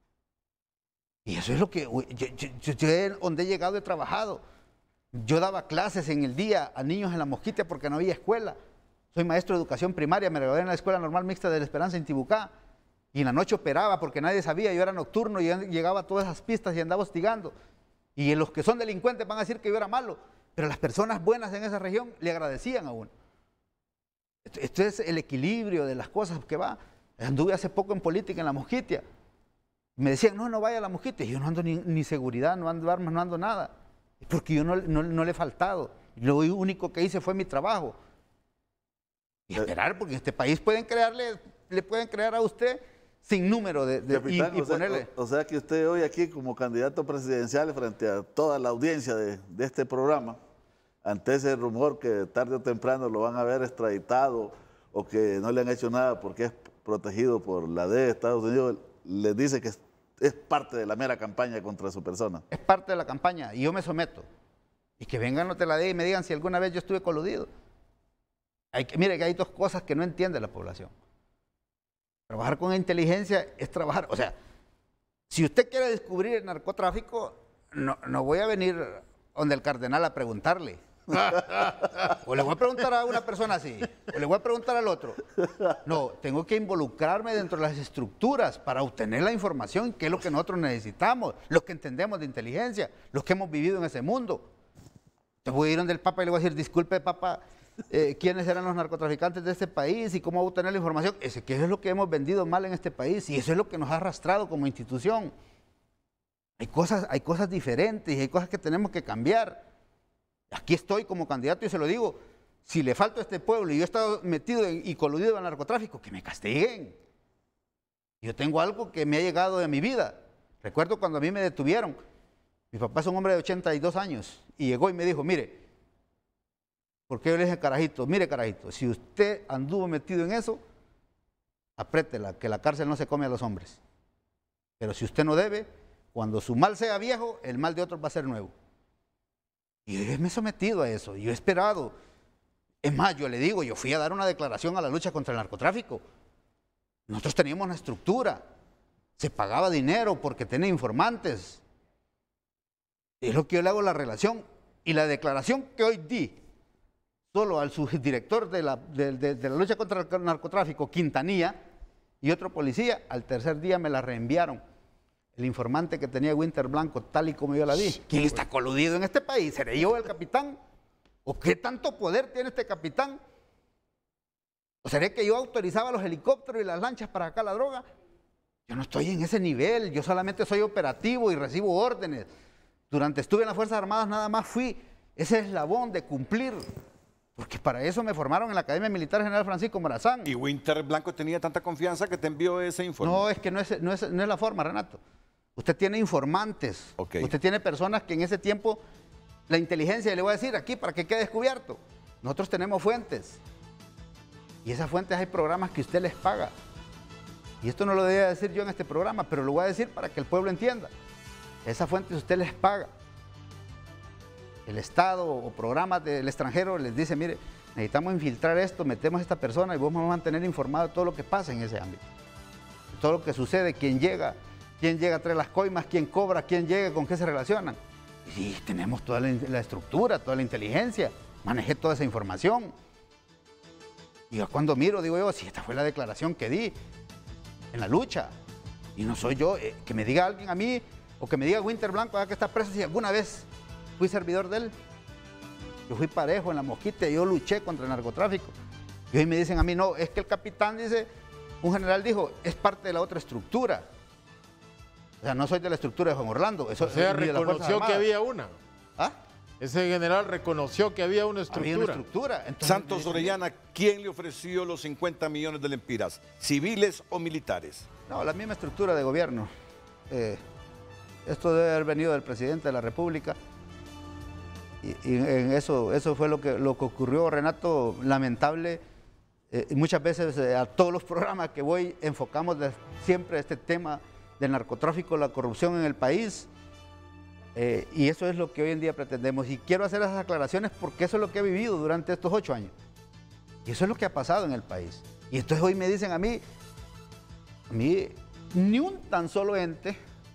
Y eso es lo que yo donde he llegado he trabajado. Yo daba clases en el día a niños en La Mosquitia porque no había escuela. Soy maestro de educación primaria, me gradué en la Escuela Normal Mixta de La Esperanza en Tibucá. Y en la noche operaba porque nadie sabía, yo era nocturno y llegaba a todas esas pistas y andaba hostigando. Y los que son delincuentes van a decir que yo era malo, pero las personas buenas en esa región le agradecían a uno. Esto es el equilibrio de las cosas que va. Anduve hace poco en política en La Mosquitia. Me decían, no vaya a La Mosquitia. Yo no ando ni seguridad, no ando armas, no ando nada. Porque yo no le he faltado. Lo único que hice fue mi trabajo. Y esperar, porque en este país le pueden crear a usted sin número Capitán, y ponerle. O sea que usted hoy aquí como candidato presidencial frente a toda la audiencia de este programa, ante ese rumor que tarde o temprano lo van a ver extraditado o que no le han hecho nada porque es protegido por la DEA de Estados Unidos, les dice que es parte de la mera campaña contra su persona. Es parte de la campaña y yo me someto. Y que vengan los de la DEA y me digan si alguna vez yo estuve coludido. Mire que hay dos cosas que no entiende la población. Trabajar con inteligencia es trabajar, o sea, si usted quiere descubrir el narcotráfico, no voy a venir donde el cardenal a preguntarle. O le voy a preguntar a una persona así, o le voy a preguntar al otro. No, tengo que involucrarme dentro de las estructuras para obtener la información, que es lo que nosotros necesitamos, los que entendemos de inteligencia, los que hemos vivido en ese mundo. Te voy a ir donde el Papa y le voy a decir, disculpe, Papa, quiénes eran los narcotraficantes de este país y cómo obtener la información. Que eso es lo que hemos vendido mal en este país y eso es lo que nos ha arrastrado como institución. Hay cosas diferentes y hay cosas que tenemos que cambiar. Aquí estoy como candidato y se lo digo, si le falto a este pueblo y yo he estado metido y coludido al narcotráfico, que me castiguen. Yo tengo algo que me ha llegado de mi vida. Recuerdo cuando a mí me detuvieron. Mi papá es un hombre de 82 años y llegó y me dijo, mire, porque yo le dije, carajito, mire, carajito, si usted anduvo metido en eso, apriétela, que la cárcel no se come a los hombres. Pero si usted no debe, cuando su mal sea viejo, el mal de otros va a ser nuevo. Y yo me he sometido a eso, yo he esperado. Es más, yo le digo, yo fui a dar una declaración a la lucha contra el narcotráfico. Nosotros teníamos una estructura, se pagaba dinero porque tenía informantes. Es lo que yo le hago la relación. Y la declaración que hoy di, solo al subdirector de la lucha contra el narcotráfico, Quintanilla, y otro policía, al tercer día me la reenviaron. El informante que tenía Winter Blanco, tal y como yo la di. ¿Quién está coludido en este país? ¿Seré yo el capitán? ¿O qué tanto poder tiene este capitán? ¿O seré que yo autorizaba los helicópteros y las lanchas para acá la droga? Yo no estoy en ese nivel, yo solamente soy operativo y recibo órdenes. Estuve en las Fuerzas Armadas, nada más fui ese eslabón de cumplir, porque para eso me formaron en la Academia Militar General Francisco Morazán. Y Winter Blanco tenía tanta confianza que te envió ese informe. No, es que no es la forma, Renato. Usted tiene informantes, usted tiene personas que en ese tiempo, la inteligencia, le voy a decir aquí para que quede descubierto, nosotros tenemos fuentes, y esas fuentes hay programas que usted les paga. Y esto no lo debía decir yo en este programa, pero lo voy a decir para que el pueblo entienda. Esas fuentes usted les paga. El Estado o programas del extranjero les dice, mire, necesitamos infiltrar esto, metemos a esta persona y vamos a mantener informado de todo lo que pasa en ese ámbito. Todo lo que sucede, quién llega a traer las coimas, quién cobra, quién llega, con qué se relacionan. Y sí, tenemos toda la estructura, toda la inteligencia, manejé toda esa información. Y yo cuando miro, digo yo, si esta fue la declaración que di en la lucha, y no soy yo, que me diga alguien a mí, o que me diga Winter Blanco, que está preso, si alguna vez fui servidor de él. Yo fui parejo en la Mosquita, yo luché contra el narcotráfico. Y hoy me dicen a mí, no, es que el capitán dice, un general dijo, es parte de la otra estructura. O sea, no soy de la estructura de Juan Orlando. Eso, o sea, reconoció que había una. ¿Ah? Ese general reconoció que había una estructura. Había una estructura. Entonces, Santos Orellana, ¿quién le ofreció los 50 millones de lempiras? ¿Civiles o militares? No, la misma estructura de gobierno. Esto debe haber venido del presidente de la República. Y en eso fue lo que ocurrió, Renato, lamentable. Muchas veces a todos los programas que voy enfocamos siempre este tema del narcotráfico, la corrupción en el país. Y eso es lo que hoy en día pretendemos. Y quiero hacer esas aclaraciones porque eso es lo que he vivido durante estos 8 años. Y eso es lo que ha pasado en el país. Y entonces hoy me dicen a mí ni un tan solo ente,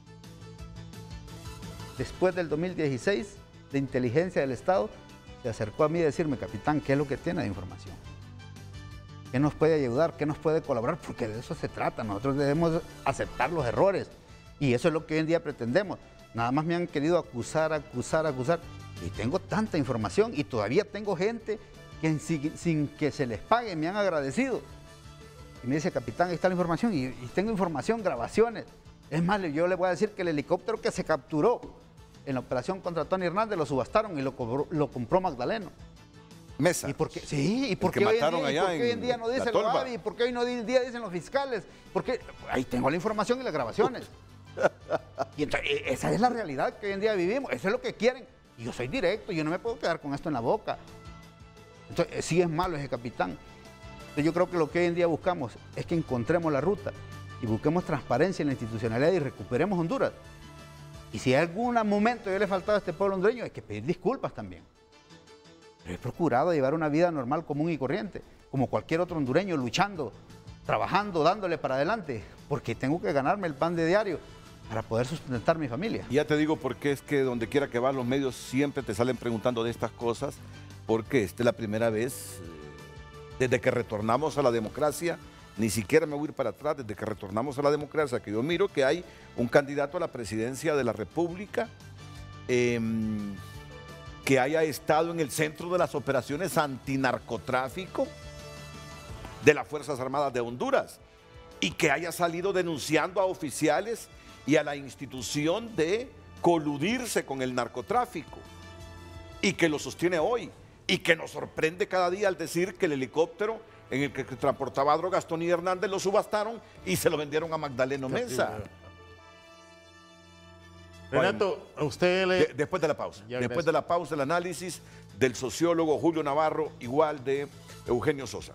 después del 2016, de inteligencia del Estado, se acercó a mí a decirme, capitán, ¿qué es lo que tiene de información? ¿Qué nos puede ayudar? ¿Qué nos puede colaborar? Porque de eso se trata. Nosotros debemos aceptar los errores. Y eso es lo que hoy en día pretendemos. Nada más me han querido acusar. Y tengo tanta información y todavía tengo gente que sin que se les pague me han agradecido. Y me dice, capitán, ahí está la información. Y tengo información, grabaciones. Es más, yo le voy a decir que el helicóptero que se capturó en la operación contra Tony Hernández lo subastaron y lo compró Magdaleno. Mesa. ¿Y por qué? Sí, y por qué hoy en día no dice lo ABI, y por qué hoy en día dicen los fiscales, porque ahí tengo la información y las grabaciones. Y entonces, esa es la realidad que hoy en día vivimos, eso es lo que quieren. Y yo soy directo, yo no me puedo quedar con esto en la boca. Entonces, sí es malo ese capitán. Entonces, yo creo que lo que hoy en día buscamos es que encontremos la ruta y busquemos transparencia en la institucionalidad y recuperemos Honduras. Y si en algún momento yo le he faltado a este pueblo hondureño, hay que pedir disculpas también. Pero he procurado llevar una vida normal, común y corriente, como cualquier otro hondureño, luchando, trabajando, dándole para adelante, porque tengo que ganarme el pan de diario para poder sustentar mi familia. Y ya te digo por qué es que donde quiera que vas los medios siempre te salen preguntando de estas cosas, porque esta es la primera vez desde que retornamos a la democracia, ni siquiera me voy a ir para atrás, desde que retornamos a la democracia, que yo miro que hay un candidato a la presidencia de la República que haya estado en el centro de las operaciones antinarcotráfico de las Fuerzas Armadas de Honduras y que haya salido denunciando a oficiales y a la institución de coludirse con el narcotráfico y que lo sostiene hoy y que nos sorprende cada día al decir que el helicóptero en el que transportaba drogas Tony Hernández lo subastaron y se lo vendieron a Magdaleno Mesa. Renato, a usted le... Después de la pausa. Ya, después de la pausa, el análisis del sociólogo Julio Navarro, igual de Eugenio Sosa.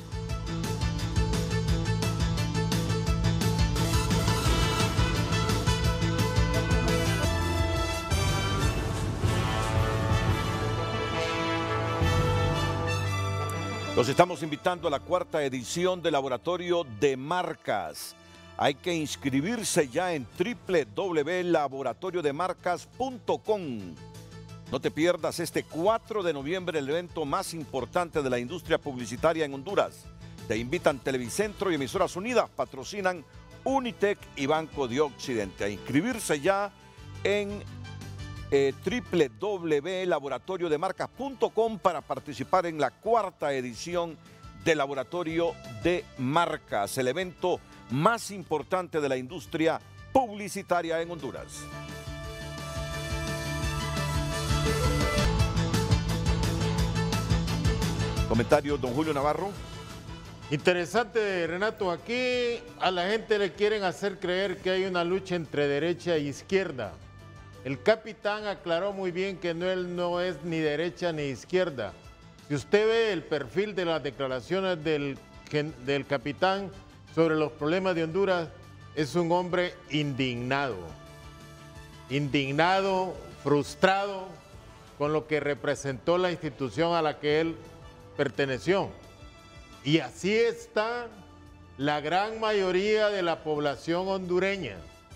Los estamos invitando a la 4ª edición del Laboratorio de Marcas. Hay que inscribirse ya en www.laboratoriodemarcas.com. No te pierdas este 4 de noviembre el evento más importante de la industria publicitaria en Honduras. Te invitan Televicentro y Emisoras Unidas, patrocinan Unitec y Banco de Occidente. A inscribirse ya en www.laboratoriodemarcas.com para participar en la 4ª edición del Laboratorio de Marcas, el evento más importante de la industria publicitaria en Honduras. Comentario, don Julio Navarro. Interesante, Renato. Aquí a la gente le quieren hacer creer que hay una lucha entre derecha e izquierda. El capitán aclaró muy bien que él no es ni derecha ni izquierda. Si usted ve el perfil de las declaraciones del capitán sobre los problemas de Honduras, es un hombre indignado, frustrado con lo que representó la institución a la que él perteneció. Y así está la gran mayoría de la población hondureña,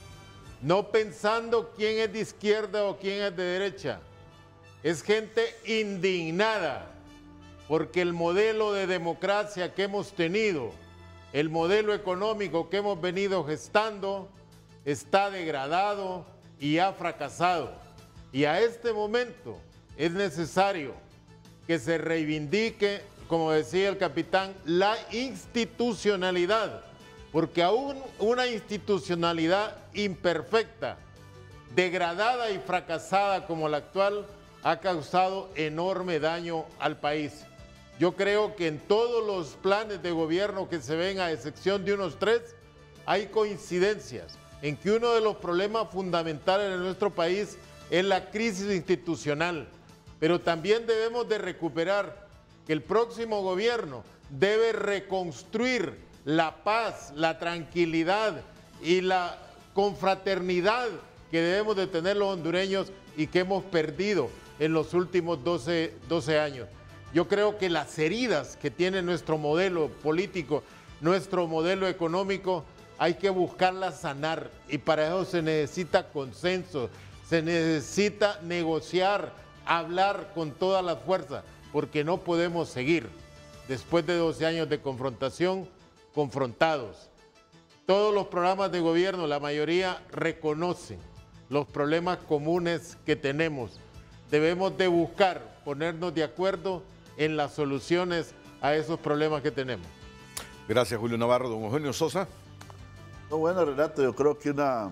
no pensando quién es de izquierda o quién es de derecha. Es gente indignada porque el modelo de democracia que hemos tenido, el modelo económico que hemos venido gestando, está degradado y ha fracasado. Y a este momento es necesario que se reivindique, como decía el capitán, la institucionalidad, porque aún una institucionalidad imperfecta, degradada y fracasada como la actual, ha causado enorme daño al país. Yo creo que en todos los planes de gobierno que se ven, a excepción de unos 3, hay coincidencias en que uno de los problemas fundamentales de nuestro país es la crisis institucional, pero también debemos de recuperar que el próximo gobierno debe reconstruir la paz, la tranquilidad y la confraternidad que debemos de tener los hondureños y que hemos perdido en los últimos 12 años. Yo creo que las heridas que tiene nuestro modelo político, nuestro modelo económico, hay que buscarlas sanar, y para eso se necesita consenso, se necesita negociar, hablar con todas las fuerzas, porque no podemos seguir, después de 12 años de confrontación, confrontados. Todos los programas de gobierno, la mayoría reconocen los problemas comunes que tenemos. Debemos de buscar ponernos de acuerdo en las soluciones a esos problemas que tenemos. Gracias, Julio Navarro. Don Eugenio Sosa. No, bueno, Renato, yo creo que una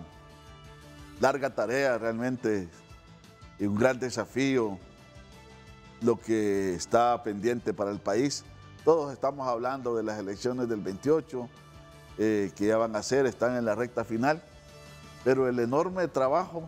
larga tarea realmente y un gran desafío lo que está pendiente para el país. Todos estamos hablando de las elecciones del 28, que ya van a ser, están en la recta final, pero el enorme trabajo,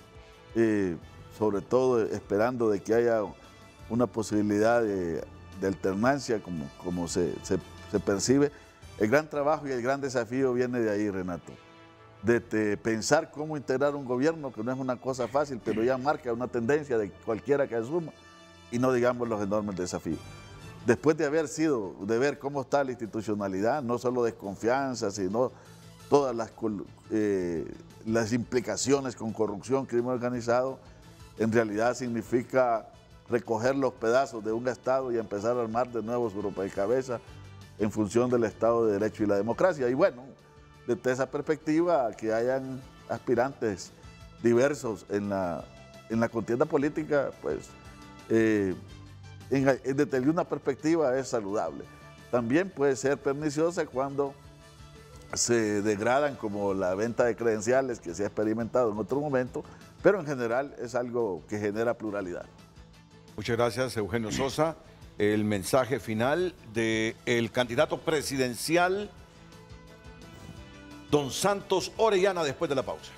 sobre todo esperando de que haya una posibilidad de alternancia como se percibe, el gran trabajo y el gran desafío viene de ahí, Renato, de pensar cómo integrar un gobierno, que no es una cosa fácil, pero ya marca una tendencia de cualquiera que asuma, y no digamos los enormes desafíos. Después de ver cómo está la institucionalidad, no solo desconfianza, sino todas las implicaciones con corrupción, crimen organizado, en realidad significa recoger los pedazos de un Estado y empezar a armar de nuevo su rompecabezas en función del Estado de Derecho y la democracia. Y bueno, desde esa perspectiva, que hayan aspirantes diversos en la contienda política, pues desde una perspectiva es saludable. También puede ser perniciosa cuando se degradan, como la venta de credenciales que se ha experimentado en otro momento, pero en general es algo que genera pluralidad. Muchas gracias, Eugenio Sosa. El mensaje final del candidato presidencial, don Santos Orellana, después de la pausa.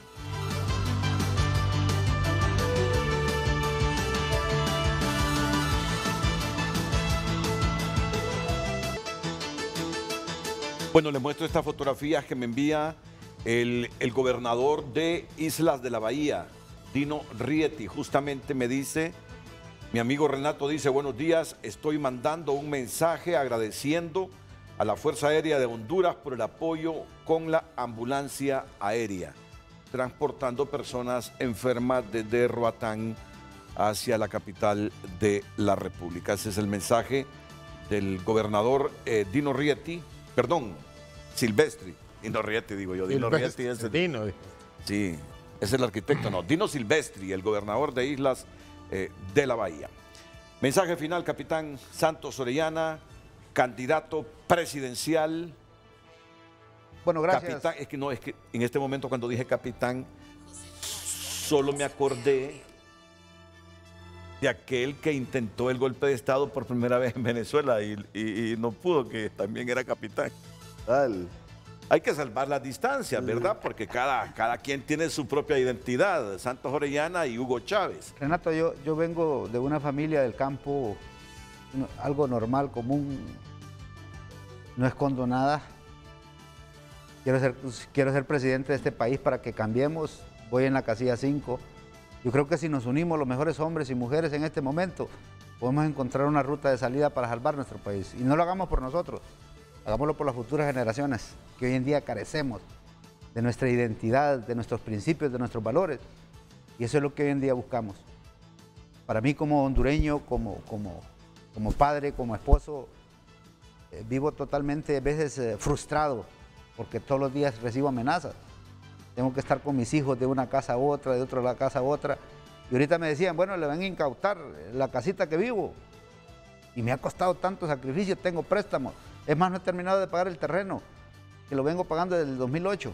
Bueno, les muestro estas fotografías que me envía el gobernador de Islas de la Bahía, Dino Rieti. Justamente me dice, mi amigo Renato dice, buenos días, estoy mandando un mensaje agradeciendo a la Fuerza Aérea de Honduras por el apoyo con la ambulancia aérea, transportando personas enfermas desde Roatán hacia la capital de la República. Ese es el mensaje del gobernador Dino Rieti. Perdón, Silvestri. Dino Rieti, digo yo. Dino Rieti es el... Dino. Sí, es el arquitecto, no. Dino Silvestri, el gobernador de Islas de la Bahía. Mensaje final, capitán Santos Orellana, candidato presidencial. Bueno, gracias. Capitán, es que en este momento cuando dije capitán, solo me acordé de aquel que intentó el golpe de Estado por primera vez en Venezuela y no pudo, que también era capitán. Hay que salvar las distancias, ¿verdad? Porque cada quien tiene su propia identidad. Santos Orellana y Hugo Chávez. Renato, yo vengo de una familia del campo, algo normal, común, no escondo nada. Quiero ser presidente de este país para que cambiemos. Voy en la casilla 5. Yo creo que si nos unimos los mejores hombres y mujeres en este momento, podemos encontrar una ruta de salida para salvar nuestro país. Y no lo hagamos por nosotros, hagámoslo por las futuras generaciones, que hoy en día carecemos de nuestra identidad, de nuestros principios, de nuestros valores. Y eso es lo que hoy en día buscamos. Para mí como hondureño, como padre, como esposo, vivo totalmente a veces frustrado, porque todos los días recibo amenazas. Tengo que estar con mis hijos de una casa a otra, de otra casa a otra. Y ahorita me decían, bueno, le van a incautar la casita que vivo. Y me ha costado tanto sacrificio, tengo préstamos. Es más, no he terminado de pagar el terreno, que lo vengo pagando desde el 2008.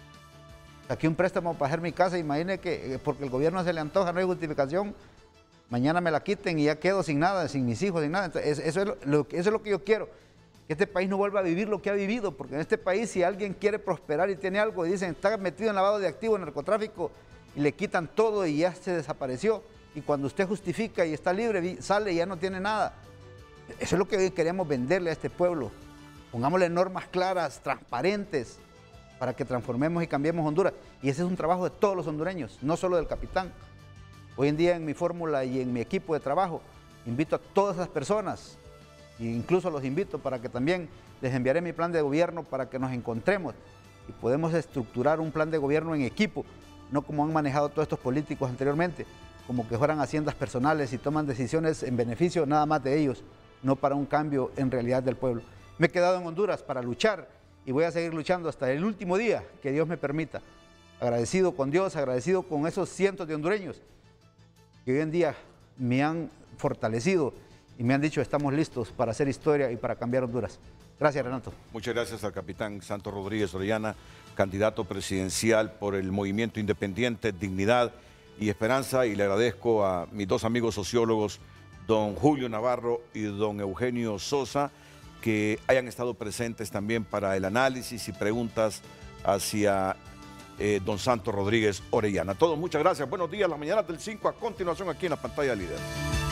Saqué un préstamo para hacer mi casa, imagine que porque el gobierno se le antoja, no hay justificación, mañana me la quiten y ya quedo sin nada, sin mis hijos, sin nada. Entonces, eso es lo que yo quiero. Que este país no vuelva a vivir lo que ha vivido, porque en este país si alguien quiere prosperar y tiene algo y dicen está metido en lavado de activos, en narcotráfico, y le quitan todo y ya se desapareció, y cuando usted justifica y está libre, sale y ya no tiene nada. Eso es lo que hoy queríamos venderle a este pueblo. Pongámosle normas claras, transparentes, para que transformemos y cambiemos Honduras. Y ese es un trabajo de todos los hondureños, no solo del capitán. Hoy en día en mi fórmula y en mi equipo de trabajo, invito a todas las personas, incluso los invito para que también les enviaré mi plan de gobierno para que nos encontremos y podemos estructurar un plan de gobierno en equipo, no como han manejado todos estos políticos anteriormente, como que fueran haciendas personales y toman decisiones en beneficio nada más de ellos, no para un cambio en realidad del pueblo. Me he quedado en Honduras para luchar y voy a seguir luchando hasta el último día que Dios me permita. Agradecido con Dios, agradecido con esos cientos de hondureños que hoy en día me han fortalecido y me han dicho estamos listos para hacer historia y para cambiar Honduras. Gracias, Renato. Muchas gracias al capitán Santos Rodríguez Orellana, candidato presidencial por el Movimiento Independiente, Dignidad y Esperanza, y le agradezco a mis dos amigos sociólogos, don Julio Navarro y don Eugenio Sosa, que hayan estado presentes también para el análisis y preguntas hacia don Santos Rodríguez Orellana. A todos, muchas gracias. Buenos días, las mañanas del 5 a continuación aquí en la pantalla líder.